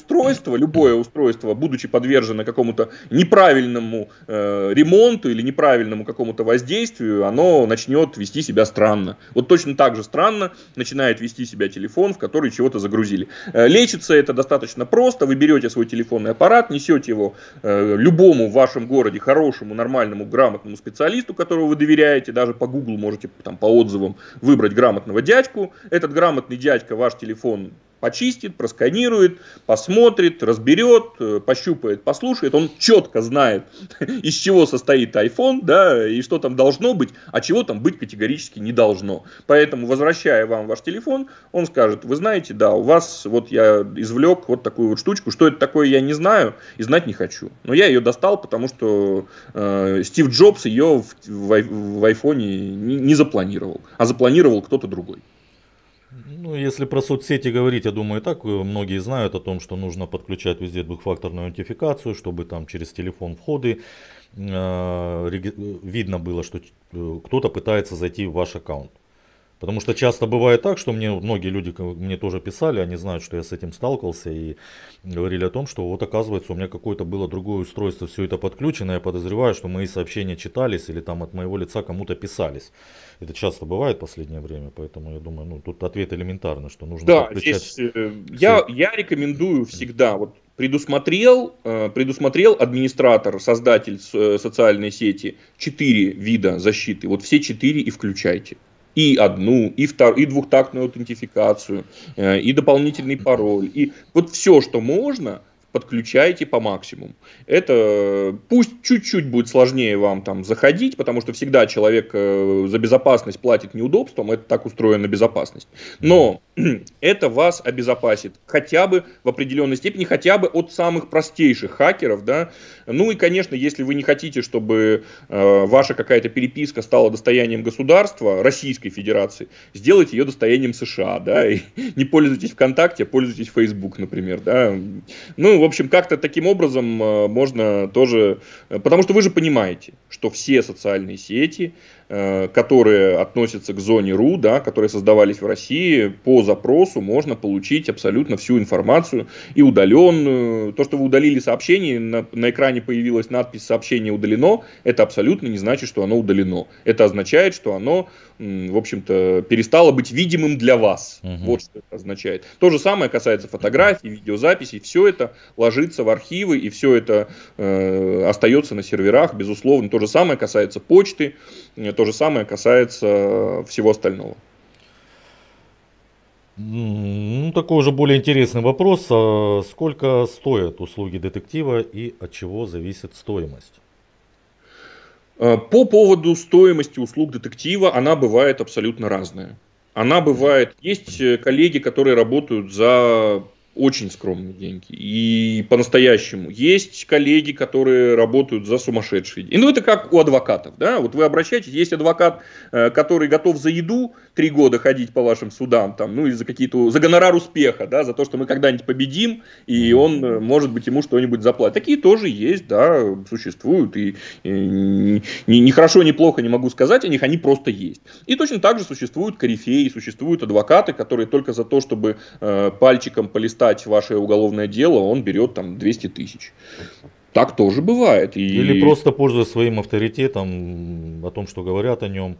любое устройство, будучи подвержено какому-то неправильному ремонту или неправильному какому-то воздействию, оно начнет вести себя странно. Вот точно так же странно начинает вести себя телефон, в который чего-то загрузили. Лечится это достаточно просто, вы берете свой телефонный аппарат, несете его любому в вашем городе хорошему, нормальному, грамотному специалисту, которого вы доверяете, даже по Гуглу можете там, по отзывам выбрать грамотного дядьку. Этот грамотный дядька ваш телефон почистит, просканирует, посмотрит, разберет, пощупает, послушает. Он четко знает, из чего состоит iPhone, да, и что там должно быть, а чего там быть категорически не должно. Поэтому, возвращая вам ваш телефон, он скажет: вы знаете, да, у вас, вот я извлек вот такую вот штучку, что это такое, я не знаю и знать не хочу. Но я ее достал, потому что Стив Джобс ее в айфоне не запланировал, а запланировал кто-то другой. Ну, если про соцсети говорить, я думаю, и так многие знают о том, что нужно подключать везде двухфакторную аутентификацию, чтобы там через телефон входы видно было, что кто-то пытается зайти в ваш аккаунт. Потому что часто бывает так, что многие люди мне тоже писали, они знают, что я с этим сталкивался, и говорили о том, что вот оказывается у меня какое-то было другое устройство, все это подключено, я подозреваю, что мои сообщения читались или там от моего лица кому-то писались. Это часто бывает в последнее время, поэтому я думаю, тут ответ элементарный, что нужно подключать. Здесь я рекомендую всегда, вот предусмотрел администратор, создатель социальной сети 4 вида защиты. Вот все 4 и включайте. И одну, и двухтактную аутентификацию, и дополнительный пароль. И вот все, что можно, подключайте по максимуму. Это пусть чуть-чуть будет сложнее вам там заходить, потому что всегда человек за безопасность платит неудобством, это так устроена безопасность. Но это вас обезопасит хотя бы в определенной степени, хотя бы от самых простейших хакеров, да. Ну и, конечно, если вы не хотите, чтобы ваша какая-то переписка стала достоянием государства, Российской Федерации, сделайте ее достоянием США, да, и не пользуйтесь ВКонтакте, а пользуйтесь Facebook, например, да. Ну, в общем, как-то таким образом можно тоже... Потому что вы же понимаете, что все социальные сети, которые относятся к зоне РУ, да, которые создавались в России, по запросу можно получить абсолютно всю информацию и удаленную. То, что вы удалили сообщение, на экране появилась надпись «Сообщение удалено», это абсолютно не значит, что оно удалено. Это означает, что оно, в общем-то, перестало быть видимым для вас. Вот что это означает. То же самое касается фотографий, видеозаписей. Все это ложится в архивы, и все это остается на серверах, безусловно. То же самое касается почты, то же самое касается всего остального. Ну, такой уже более интересный вопрос. А сколько стоят услуги детектива и от чего зависит стоимость? По поводу стоимости услуг детектива, она бывает абсолютно разная. Она бывает, есть коллеги, которые работают за очень скромные деньги. И по-настоящему. Есть коллеги, которые работают за сумасшедшие деньги. Ну, это как у адвокатов. Да? Вот вы обращаетесь, есть адвокат, который готов за еду 3 года ходить по вашим судам, там, ну, и за гонорар успеха, да, за то, что мы когда-нибудь победим, и он, может быть, ему что-нибудь заплатит. Такие тоже есть, да, существуют. И ни хорошо, ни плохо не могу сказать о них, они просто есть. И точно так же существуют корифеи, существуют адвокаты, которые только за то, чтобы пальчиком полистать ваше уголовное дело, он берет там 200 тысяч. Так тоже бывает. Или просто пользуясь своим авторитетом, о том, что говорят о нем.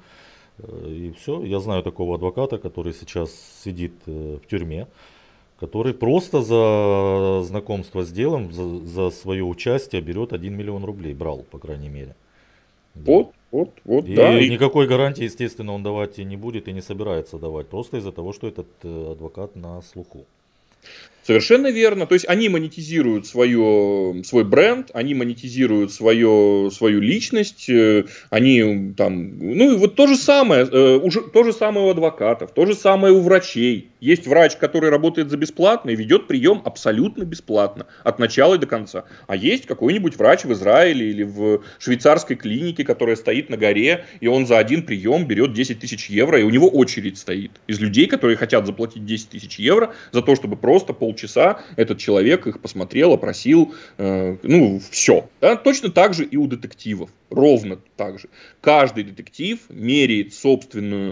И все. Я знаю такого адвоката, который сейчас сидит в тюрьме, который просто за знакомство с делом, за свое участие берет 1 миллион рублей. Брал, по крайней мере. Вот, и да. Никакой гарантии, естественно, он давать и не будет, и не собирается давать. Просто из-за того, что этот адвокат на слуху. Совершенно верно. То есть они монетизируют свой бренд, они монетизируют свою личность, они там, ну и вот то же самое, то же самое у адвокатов, то же самое у врачей. Есть врач, который работает за бесплатно и ведет прием абсолютно бесплатно, от начала и до конца. А есть какой-нибудь врач в Израиле или в швейцарской клинике, которая стоит на горе, и он за один прием берет 10 тысяч евро, и у него очередь стоит из людей, которые хотят заплатить 10 тысяч евро за то, чтобы просто полчаса этот человек их посмотрел, опросил, ну, все. Да? Точно так же и у детективов. Ровно так же. Каждый детектив меряет собственное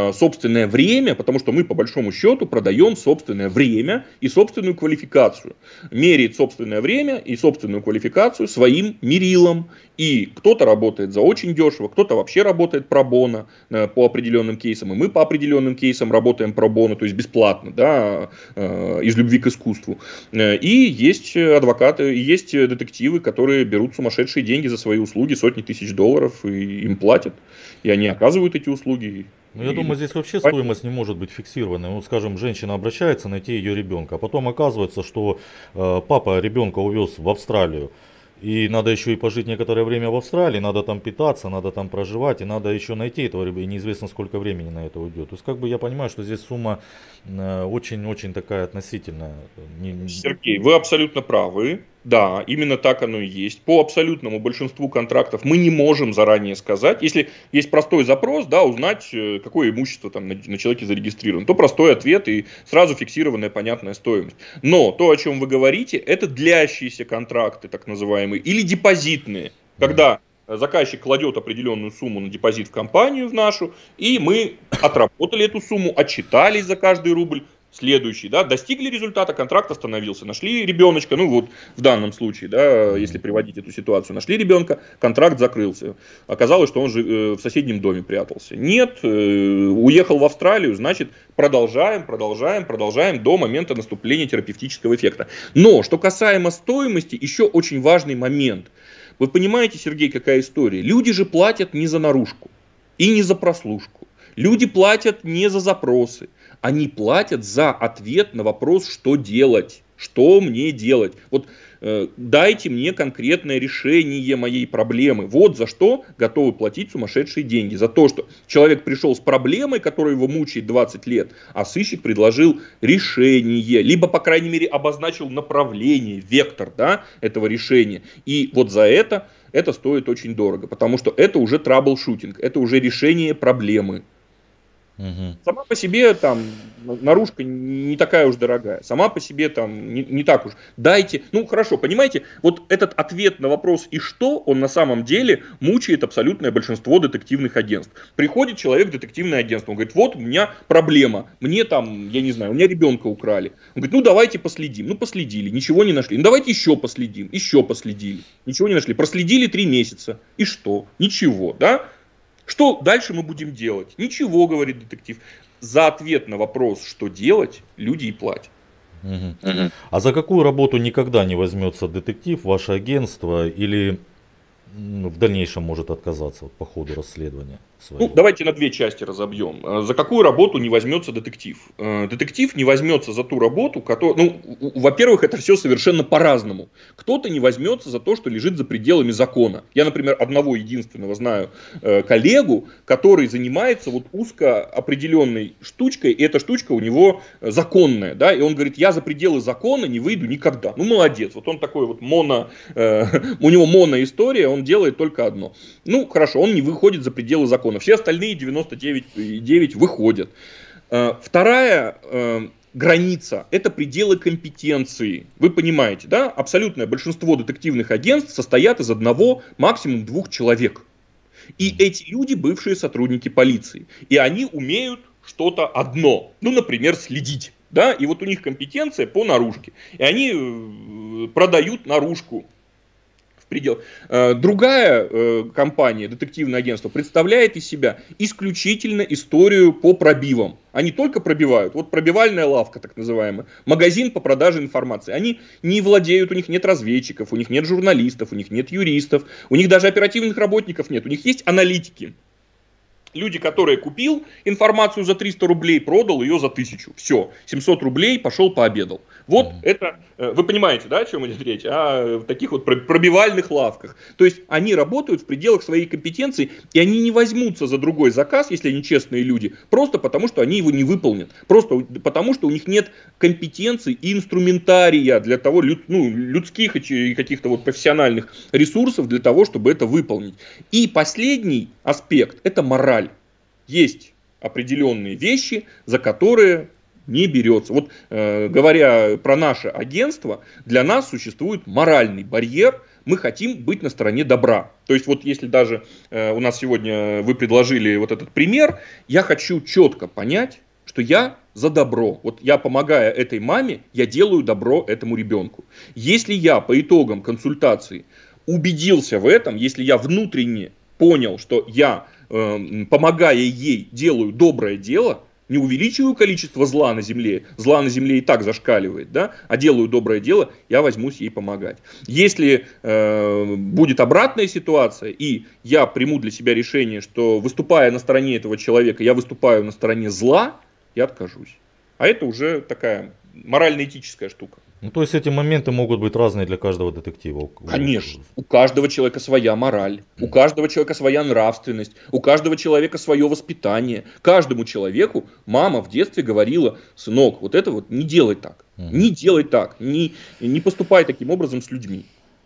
время, потому что мы, по большому счету, продаем собственное время и собственную квалификацию. Меряет собственное время и собственную квалификацию своим мерилом. И кто-то работает за очень дешево, кто-то вообще работает про-боно по определенным кейсам. И мы по определенным кейсам работаем про-боно, то есть бесплатно, да, из любви к искусству. И есть адвокаты, и есть детективы, которые берут сумасшедшие деньги за свои услуги, сотни тысяч долларов, и им платят. И они оказывают эти услуги. Ну, я думаю, здесь вообще стоимость не может быть фиксированной. Вот, скажем, женщина обращается найти ее ребенка, а потом оказывается, что папа ребенка увез в Австралию. И надо еще и пожить некоторое время в Австралии, надо там питаться, надо там проживать, и надо еще найти этого ребенка, и неизвестно сколько времени на это уйдет. То есть как бы я понимаю, что здесь сумма очень-очень такая относительная. Сергей, вы абсолютно правы. Да, именно так оно и есть. По абсолютному большинству контрактов мы не можем заранее сказать. Если есть простой запрос, да, узнать, какое имущество там на человеке зарегистрировано, то простой ответ и сразу фиксированная понятная стоимость. Но то, о чем вы говорите, это длящиеся контракты, так называемые, или депозитные, когда заказчик кладет определенную сумму на депозит в компанию в нашу, и мы отработали эту сумму, отчитались за каждый рубль, Следующий, да, достигли результата, контракт остановился, нашли ребеночка, ну вот в данном случае, да, если приводить эту ситуацию, нашли ребенка, контракт закрылся. Оказалось, что он же в соседнем доме прятался. Нет, уехал в Австралию, значит, продолжаем до момента наступления терапевтического эффекта. Но, что касаемо стоимости, еще очень важный момент. Вы понимаете, Сергей, какая история? Люди же платят не за наружку и не за прослушку. Люди платят не за запросы. Они платят за ответ на вопрос, что делать, что мне делать. Вот дайте мне конкретное решение моей проблемы. Вот за что готовы платить сумасшедшие деньги. За то, что человек пришел с проблемой, которая его мучает 20 лет, а сыщик предложил решение. Либо, по крайней мере, обозначил направление, вектор, да, этого решения. И вот за это стоит очень дорого. Потому что это уже траблшутинг, это уже решение проблемы. Сама по себе там наружка не такая уж дорогая. Сама по себе там не так уж. Дайте, ну хорошо, понимаете, вот этот ответ на вопрос «и что?» он на самом деле мучает абсолютное большинство детективных агентств. Приходит человек в детективное агентство, он говорит: вот у меня проблема, мне там, я не знаю, у меня ребенка украли. Он говорит: ну давайте последим. Ну последили, ничего не нашли. Ну давайте еще последим, еще последили. Ничего не нашли. Проследили 3 месяца. И что? Ничего, да? Что дальше мы будем делать? Ничего, говорит детектив. За ответ на вопрос, что делать, люди и платят. А за какую работу никогда не возьмется детектив, ваше агентство, или в дальнейшем может отказаться по ходу расследования своего? Ну, давайте на 2 части разобьем. За какую работу не возьмется детектив? Детектив не возьмется за ту работу, которая... Ну, во-первых, это все совершенно по-разному. Кто-то не возьмется за то, что лежит за пределами закона. Я, например, одного единственного знаю коллегу, который занимается вот узко определенной штучкой, и эта штучка у него законная, да, и он говорит: я за пределы закона не выйду никогда. Ну, молодец. Вот он такой вот у него моноистория, он делает только одно. Ну, хорошо, он не выходит за пределы закона. Все остальные 99,9 выходят. Вторая граница – это пределы компетенции. Вы понимаете, да? Абсолютное большинство детективных агентств состоят из одного, максимум 2 человек. И эти люди бывшие сотрудники полиции. И они умеют что-то одно. Ну, например, следить. Да? И вот у них компетенция по наружке. И они продают наружку. Предел. Другая компания, детективное агентство, представляет из себя исключительно историю по пробивам. Они только пробивают. Вот пробивальная лавка, так называемая. Магазин по продаже информации. Они не владеют, у них нет разведчиков, у них нет журналистов, у них нет юристов, у них даже оперативных работников нет. У них есть аналитики. Люди, которые купил информацию за 300 рублей, продал ее за 1000. Все, 700 рублей, пошел пообедал. Вот это, вы понимаете, да, о чем идет речь? О таких вот пробивальных лавках. То есть они работают в пределах своей компетенции, и они не возьмутся за другой заказ, если они честные люди, просто потому что они его не выполнят. Просто потому что у них нет компетенции и инструментария для того, людских и каких-то вот профессиональных ресурсов для того, чтобы это выполнить. И последний аспект – это мораль. Есть определенные вещи, за которые не берется. Вот говоря про наше агентство, для нас существует моральный барьер. Мы хотим быть на стороне добра. То есть вот если даже у нас сегодня вы предложили вот этот пример, я хочу четко понять, что я за добро. Вот я, помогая этой маме, я делаю добро этому ребенку. Если я по итогам консультации убедился в этом, если я внутренне понял, что я, помогая ей, делаю доброе дело, не увеличиваю количество зла на земле и так зашкаливает, да, а делаю доброе дело, я возьмусь ей помогать. Если будет обратная ситуация, и я приму для себя решение, что выступая на стороне этого человека, я выступаю на стороне зла, я откажусь. А это уже такая морально-этическая штука. Ну, то есть эти моменты могут быть разные для каждого детектива. Конечно. У каждого человека своя мораль, у каждого человека своя нравственность, у каждого человека свое воспитание. Каждому человеку мама в детстве говорила: сынок, вот это вот не делай так, не делай так, не поступай таким образом с людьми.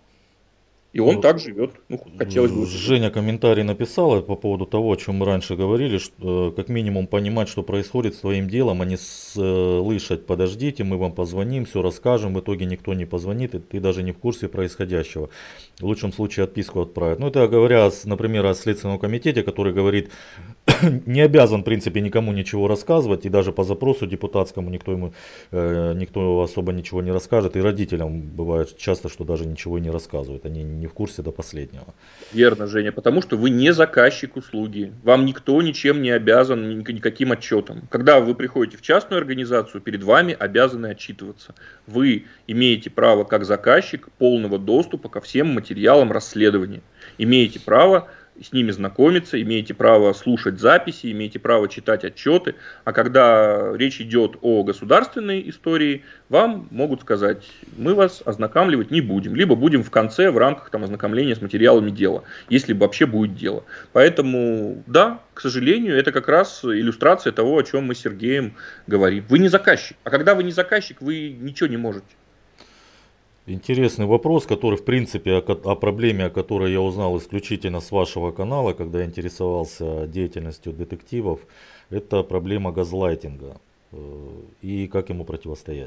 И он так живет. Ну, хотелось бы. Женя комментарий написала по поводу того, о чем мы раньше говорили, что как минимум понимать, что происходит с твоим делом, а не слышать: подождите, мы вам позвоним, все расскажем, в итоге никто не позвонит, и ты даже не в курсе происходящего. В лучшем случае отписку отправят. Ну, это говоря, например, о Следственном комитете, который говорит, не обязан, в принципе, никому ничего рассказывать, и даже по запросу депутатскому никто особо ничего не расскажет, и родителям бывает часто, что даже ничего и не рассказывают, они не в курсе до последнего. Верно, Женя, потому что вы не заказчик услуги, вам никто ничем не обязан, никаким отчетом. Когда вы приходите в частную организацию, перед вами обязаны отчитываться. Вы имеете право, как заказчик, полного доступа ко всем материалам расследования. Имеете право с ними знакомиться, имеете право слушать записи, имеете право читать отчеты. А когда речь идет о государственной истории, вам могут сказать, мы вас ознакомливать не будем. Либо будем в конце в рамках ознакомления с материалами дела, если вообще будет дело. Поэтому, да, к сожалению, это как раз иллюстрация того, о чем мы с Сергеем говорим. Вы не заказчик. А когда вы не заказчик, вы ничего не можете. Интересный вопрос, который, в принципе, о проблеме, о которой я узнал исключительно с вашего канала, когда я интересовался деятельностью детективов, это проблема газлайтинга и как ему противостоять.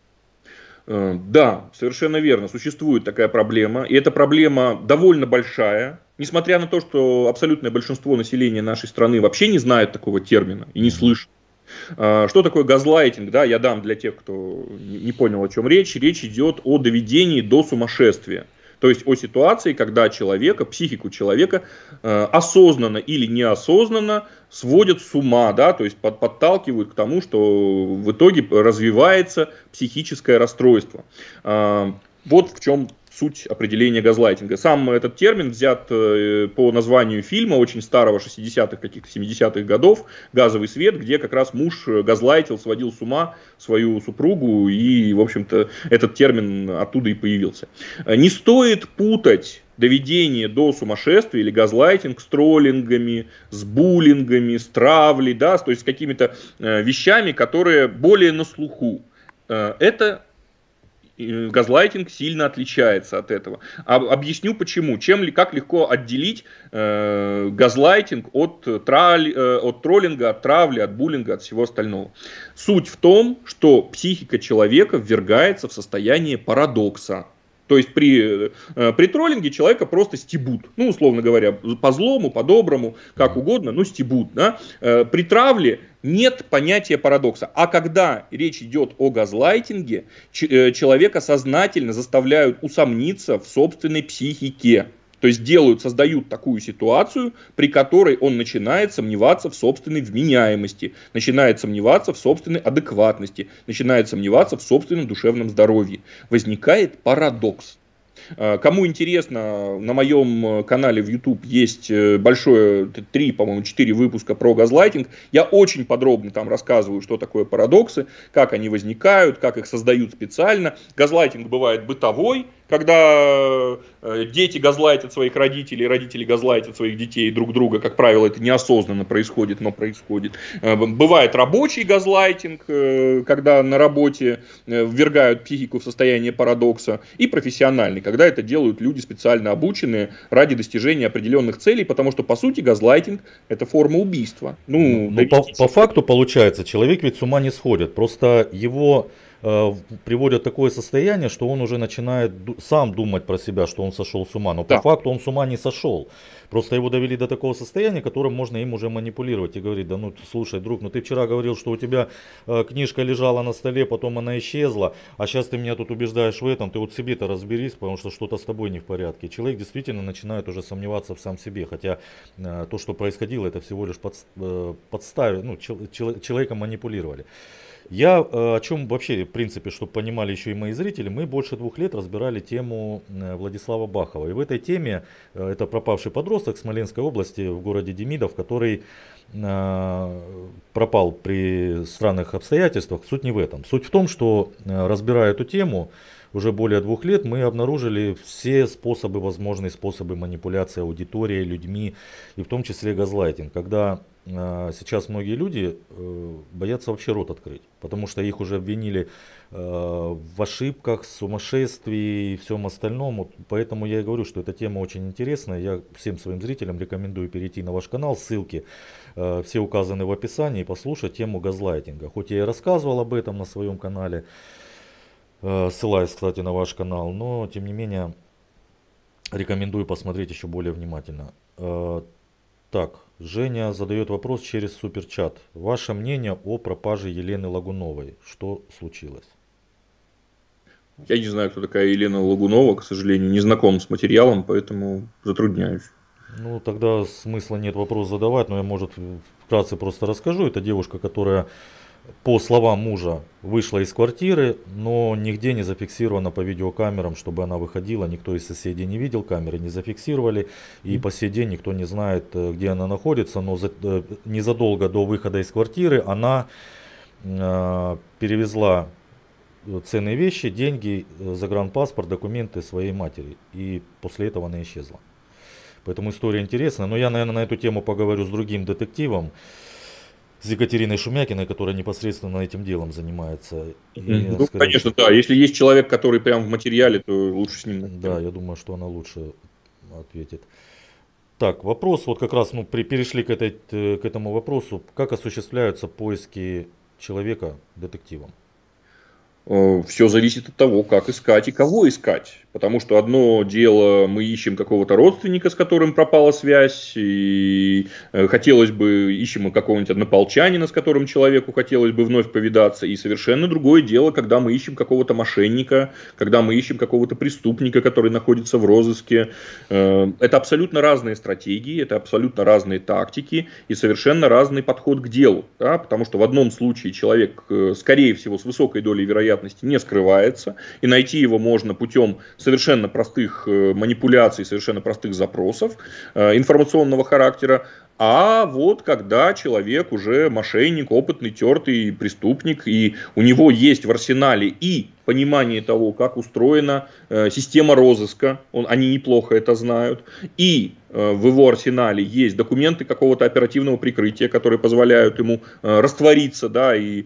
Да, совершенно верно, существует такая проблема, и эта проблема довольно большая, несмотря на то, что абсолютное большинство населения нашей страны вообще не знает такого термина и не слышит. Что такое газлайтинг? Да, я дам для тех, кто не понял, о чем речь. Речь идет о доведении до сумасшествия. То есть о ситуации, когда психику человека осознанно или неосознанно сводят с ума, да, то есть подталкивают к тому, что в итоге развивается психическое расстройство. Вот в чем суть определения газлайтинга. Сам этот термин взят по названию фильма очень старого 60-х, каких-то 70-х годов «Газовый свет», где как раз муж газлайтил, сводил с ума свою супругу, и, в общем-то, этот термин оттуда и появился. Не стоит путать доведение до сумасшествия или газлайтинг с троллингами, с буллингами, с травлей, да, то есть с какими-то вещами, которые более на слуху. Это газлайтинг сильно отличается от этого. Объясню почему. Как легко отделить газлайтинг от троллинга, от травли, от буллинга, от всего остального. Суть в том, что психика человека ввергается в состояние парадокса. То есть при троллинге человека просто стебут. Ну, условно говоря, по злому, по доброму, как угодно, но стебут. Да? При травле нет понятия парадокса. А когда речь идет о газлайтинге, человека сознательно заставляют усомниться в собственной психике. То есть создают такую ситуацию, при которой он начинает сомневаться в собственной вменяемости, начинает сомневаться в собственной адекватности, начинает сомневаться в собственном душевном здоровье. Возникает парадокс. Кому интересно, на моем канале в YouTube есть большое, 4 выпуска про газлайтинг. Я очень подробно там рассказываю, что такое парадоксы, как они возникают, как их создают специально. Газлайтинг бывает бытовой, когда дети газлайтят своих родителей, родители газлайтят своих детей друг друга. Как правило, это неосознанно происходит, но происходит. Бывает рабочий газлайтинг, когда на работе ввергают психику в состояние парадокса. И профессиональный, когда это делают люди специально обученные ради достижения определенных целей, потому что, по сути, газлайтинг – это форма убийства. По факту получается, человек ведь с ума не сходит, просто его приводят в такое состояние, что он уже начинает сам думать про себя, что он сошел с ума. Но по факту он с ума не сошел. Просто его довели до такого состояния, которым можно им уже манипулировать и говорить: да ну слушай, друг, ну ты вчера говорил, что у тебя книжка лежала на столе, потом она исчезла, а сейчас ты меня тут убеждаешь в этом, ты вот себе-то разберись, потому что что-то с тобой не в порядке. Человек действительно начинает уже сомневаться в сам себе, хотя то, что происходило, это всего лишь подставили, ну, человеком манипулировали. Я о чем вообще, в принципе, чтобы понимали еще и мои зрители, мы больше 2 лет разбирали тему Владислава Бахова. И в этой теме это пропавший подросток в Смоленской области, в городе Демидов, который пропал при странных обстоятельствах. Суть не в этом. Суть в том, что, разбирая эту тему, уже более 2 лет мы обнаружили все способы, возможные способы манипуляции аудиторией, людьми, и в том числе газлайтинг. Когда сейчас многие люди боятся вообще рот открыть, потому что их уже обвинили в ошибках, сумасшествии и всем остальном. Вот поэтому я и говорю, что эта тема очень интересная. Я всем своим зрителям рекомендую перейти на ваш канал, ссылки все указаны в описании, и послушать тему газлайтинга. Хоть я и рассказывал об этом на своем канале, ссылаюсь, кстати, на ваш канал, но тем не менее Рекомендую посмотреть еще более внимательно. Так, Женя задает вопрос через суперчат. Ваше мнение о пропаже Елены Лагуновой? Что случилось? Я не знаю, кто такая Елена Лагунова, к сожалению, не знаком с материалом, поэтому затрудняюсь. Ну, тогда смысла нет вопрос задавать, но я, может, вкратце просто расскажу. Это девушка, которая, по словам мужа, вышла из квартиры, но нигде не зафиксирована по видеокамерам, чтобы она выходила. Никто из соседей не видел, камеры не зафиксировали. И по сей день никто не знает, где она находится. Но незадолго до выхода из квартиры она перевезла ценные вещи, деньги, загранпаспорт, документы своей матери. И после этого она исчезла. Поэтому история интересная. Но я, наверное, на эту тему поговорю с другим детективом, с Екатериной Шумякиной, которая непосредственно этим делом занимается. И, Ну, конечно, да. Если есть человек, который прям в материале, то лучше с ним. Да, я думаю, что она лучше ответит. Так, вопрос, вот как раз перешли к этому вопросу. Как осуществляются поиски человека детективом? Все зависит от того, как искать и кого искать. Потому что одно дело, мы ищем какого-то родственника, с которым пропала связь, и хотелось бы, ищем какого-нибудь однополчанина, с которым человеку хотелось бы вновь повидаться. И совершенно другое дело, когда мы ищем какого-то мошенника, когда мы ищем какого-то преступника, который находится в розыске. Это абсолютно разные стратегии, это абсолютно разные тактики и совершенно разный подход к делу. Да? Потому что в одном случае человек, скорее всего, с высокой долей вероятности не скрывается, и найти его можно путем совершенно простых манипуляций, совершенно простых запросов информационного характера. А вот когда человек уже мошенник, опытный, тертый преступник, и у него есть в арсенале и понимание того, как устроена система розыска, они неплохо это знают, и в его арсенале есть документы какого-то оперативного прикрытия, которые позволяют ему раствориться, да, и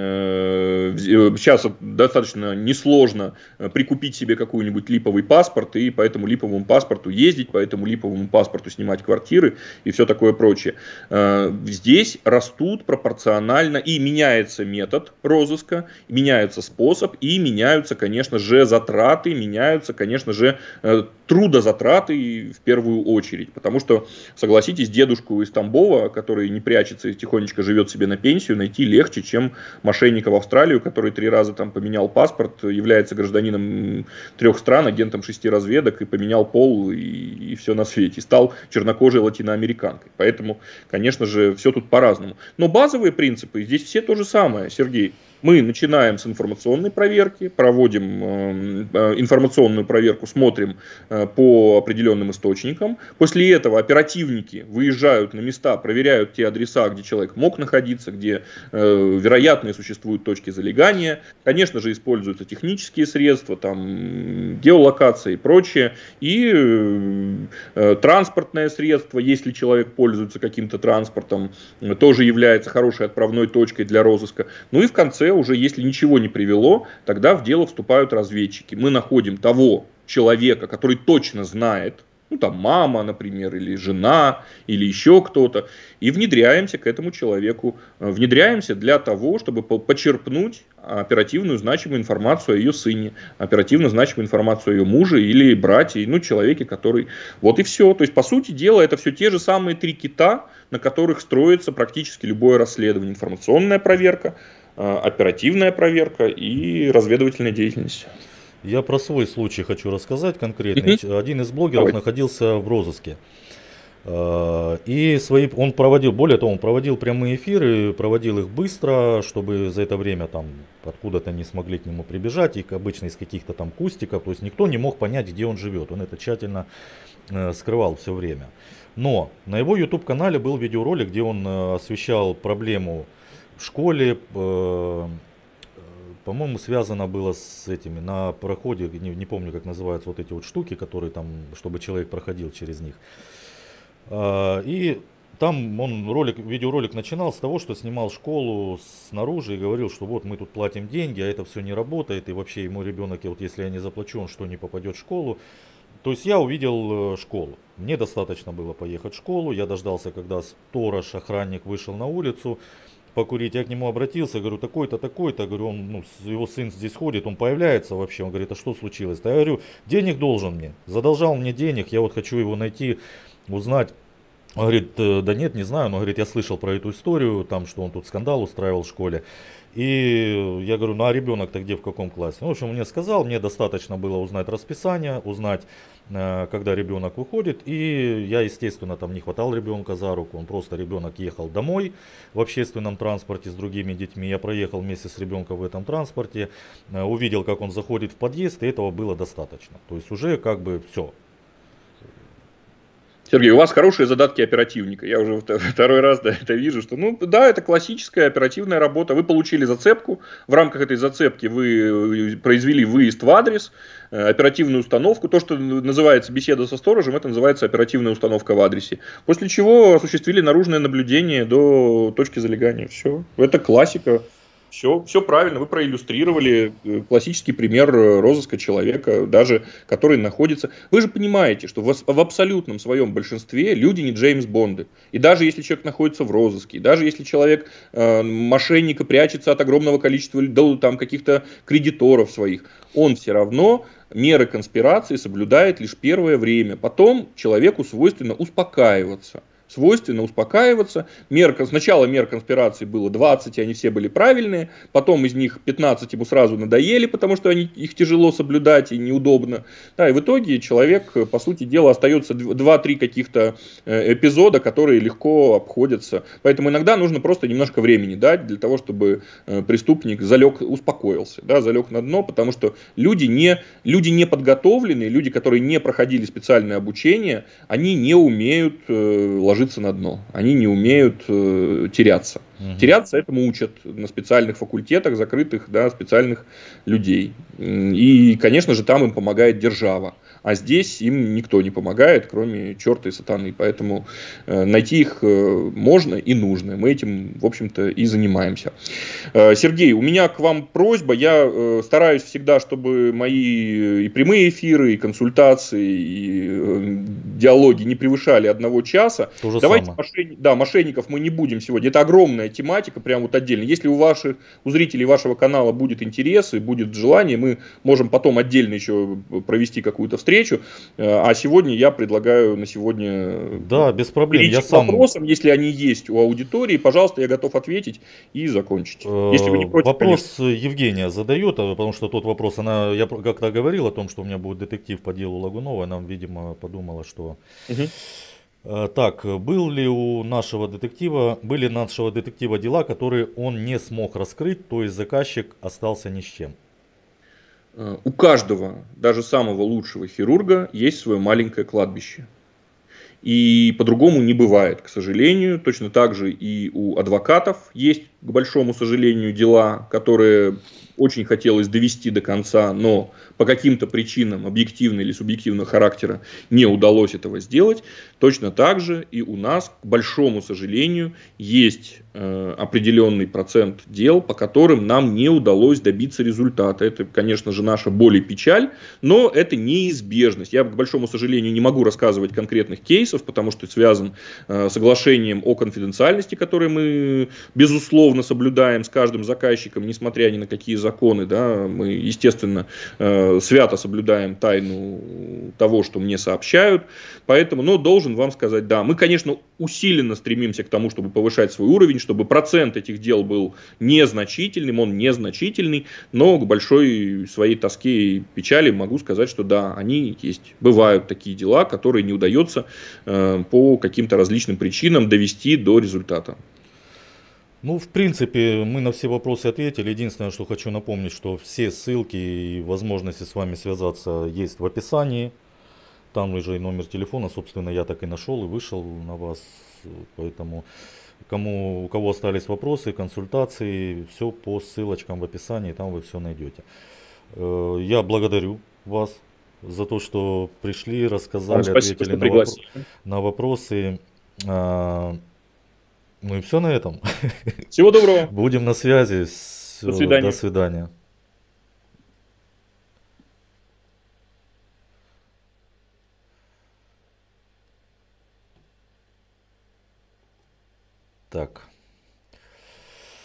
сейчас достаточно несложно прикупить себе какой-нибудь липовый паспорт, и по этому липовому паспорту ездить, по этому липовому паспорту снимать квартиры и все такое прочее. Здесь растут пропорционально, и меняется метод розыска, меняется способ, и меняются, конечно же, затраты, меняются, конечно же, трудозатраты в первую очередь. Потому что, согласитесь, дедушку из Тамбова, который не прячется и тихонечко живет себе на пенсию, найти легче, чем мошенника в Австралию, который 3 раза там поменял паспорт, является гражданином 3 стран, агентом 6 разведок, и поменял пол и все на свете. И стал чернокожей латиноамериканкой. Поэтому, конечно же, все тут по-разному. Но базовые принципы здесь все то же самое, Сергей. Мы начинаем с информационной проверки, проводим информационную проверку, смотрим по определенным источникам. После этого оперативники выезжают на места, проверяют те адреса, где человек мог находиться, где вероятные существуют точки залегания. Конечно же, используются технические средства, там, геолокация и прочее. И транспортное средство, если человек пользуется каким-то транспортом, тоже является хорошей отправной точкой для розыска. Ну и в конце уже, если ничего не привело, тогда в дело вступают разведчики. Мы находим того человека, который точно знает, ну там мама, например, или жена, или еще кто-то, и внедряемся к этому человеку. Внедряемся для того, чтобы почерпнуть оперативную значимую информацию о ее сыне, оперативно значимую информацию о ее муже или брате, ну человеке, который... Вот и все. То есть, по сути дела, это все те же самые 3 кита, на которых строится практически любое расследование. Информационная проверка, оперативная проверка и разведывательная деятельность. Я про свой случай хочу рассказать конкретный. Один из блогеров находился в розыске. И он проводил, более того, он проводил прямые эфиры, проводил их быстро, чтобы за это время там откуда-то не смогли к нему прибежать, и обычно из каких-то там кустиков, то есть никто не мог понять, где он живет. Он это тщательно скрывал все время. Но на его YouTube канале был видеоролик, где он освещал проблему в школе, по-моему, связано было с этими, на проходе, не помню, как называются вот эти вот штуки, которые там, чтобы человек проходил через них. И там он видеоролик начинал с того, что снимал школу снаружи и говорил, что вот мы тут платим деньги, а это все не работает, и вообще ему ребенок, вот если я не заплачу, он что, не попадет в школу. То есть я увидел школу. Мне достаточно было поехать в школу, я дождался, когда сторож, охранник вышел на улицу, покурить, я к нему обратился, говорю, такой-то, такой-то, говорю, он, ну, его сын здесь ходит, он появляется вообще, он говорит, а что случилось? Да я говорю, денег должен мне, задолжал мне денег, я вот хочу его найти, узнать. Он говорит, да нет, не знаю, но говорит, я слышал про эту историю, там, что он тут скандал устраивал в школе. И я говорю, ну а ребенок-то где, в каком классе? Ну, в общем, он мне сказал, мне достаточно было узнать расписание, узнать, когда ребенок выходит. И я, естественно, там не хватал ребенка за руку, он просто, ребенок ехал домой в общественном транспорте с другими детьми. Я проехал вместе с ребенком в этом транспорте, увидел, как он заходит в подъезд, и этого было достаточно. То есть уже как бы все. Сергей, у вас хорошие задатки оперативника. Я уже второй раз это вижу, что, ну да, это классическая оперативная работа. Вы получили зацепку, в рамках этой зацепки вы произвели выезд в адрес, оперативную установку. То, что называется беседа со сторожем, это называется оперативная установка в адресе. После чего осуществили наружное наблюдение до точки залегания. Все. Это классика. Все правильно, вы проиллюстрировали классический пример розыска человека, даже который находится... Вы же понимаете, что в абсолютном своем большинстве люди не Джеймс Бонды. И даже если человек находится в розыске, даже если человек мошенник и прячется от огромного количества там, каких-то кредиторов своих, он все равно меры конспирации соблюдает лишь первое время. Потом человеку свойственно успокаиваться. Сначала мер конспирации было 20, и они все были правильные. Потом из них 15 ему сразу надоели, потому что их тяжело соблюдать и неудобно. Да, и в итоге человек, по сути дела, остается 2-3 каких-то эпизода, которые легко обходятся. Поэтому иногда нужно просто немножко времени дать для того, чтобы преступник успокоился, да, залег на дно, потому что люди не подготовленные, люди, которые не проходили специальное обучение, они не умеют ложиться на дно. Они не умеют теряться. Теряться этому учат на специальных факультетах, закрытых, да, специальных людей. И, конечно же, там им помогает держава. А здесь им никто не помогает, кроме черта и сатаны. Поэтому найти их можно и нужно. Мы этим, в общем-то, и занимаемся. Сергей, у меня к вам просьба. Я стараюсь всегда, чтобы мои и прямые эфиры, и консультации, и диалоги не превышали 1 часа. Давайте мошенников мы не будем сегодня. Это огромная тематика, прям вот отдельно. Если у зрителей вашего канала будет интерес и будет желание, мы можем потом отдельно еще провести какую-то встречу. А сегодня я предлагаю на сегодня без проблем. перейти к вопросам, если они есть у аудитории. Пожалуйста, я готов ответить и закончить. Если вы не против, вопрос, конечно. Евгения задает, потому что тот вопрос, я как-то говорил о том, что у меня будет детектив по делу Лагунова, она, видимо, подумала, что... Так, были нашего детектива дела, которые он не смог раскрыть, то есть заказчик остался ни с чем? У каждого, даже самого лучшего хирурга, есть свое маленькое кладбище. И по-другому не бывает, к сожалению. Точно так же и у адвокатов есть, к большому сожалению, дела, которые очень хотелось довести до конца, но по каким-то причинам объективного или субъективного характера не удалось этого сделать. Точно так же и у нас, к большому сожалению, есть определенный процент дел, по которым нам не удалось добиться результата. Это, конечно же, наша боль и печаль, но это неизбежность. Я, к большому сожалению, не могу рассказывать конкретных кейсов, потому что это связан с соглашением о конфиденциальности, которое мы, безусловно, соблюдаем с каждым заказчиком, несмотря ни на какие законы. Да, мы, естественно, свято соблюдаем тайну того, что мне сообщают. Поэтому, но должен вам сказать, да, мы, конечно, усиленно стремимся к тому, чтобы повышать свой уровень, чтобы процент этих дел был незначительным, он незначительный, но к большой своей тоске и печали могу сказать, что да, они есть. Бывают такие дела, которые не удается по каким-то различным причинам довести до результата. Ну, в принципе, мы на все вопросы ответили. Единственное, что хочу напомнить, что все ссылки и возможности с вами связаться есть в описании. Там уже и номер телефона, собственно, я так и нашел и вышел на вас. Поэтому, у кого остались вопросы, консультации, все по ссылочкам в описании, там вы все найдете. Я благодарю вас за то, что пришли, рассказали, спасибо, ответили на вопросы. Ну и все на этом. Всего доброго. Будем на связи. До свидания. До свидания. Так.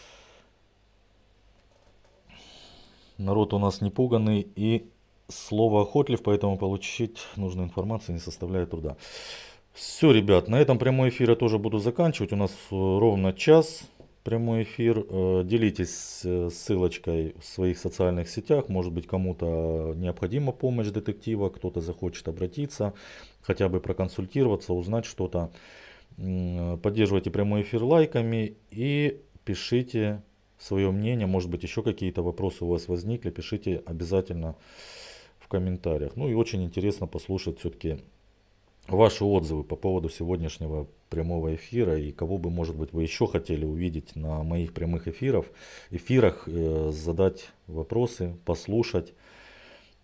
Народ у нас не пуганный и слово охотлив, поэтому получить нужную информацию не составляет труда. Все, ребят, на этом прямой эфир я тоже буду заканчивать. У нас ровно час прямой эфир. Делитесь ссылочкой в своих социальных сетях. Может быть, кому-то необходима помощь детектива, кто-то захочет обратиться, хотя бы проконсультироваться, узнать что-то. Поддерживайте прямой эфир лайками и пишите свое мнение. Может быть, еще какие-то вопросы у вас возникли. Пишите обязательно в комментариях. Ну и очень интересно послушать все-таки ваши отзывы по поводу сегодняшнего прямого эфира и кого бы, может быть, вы еще хотели увидеть на моих прямых эфирах, задать вопросы, послушать.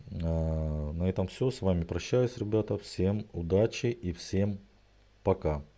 На этом все. С вами прощаюсь, ребята. Всем удачи и всем пока.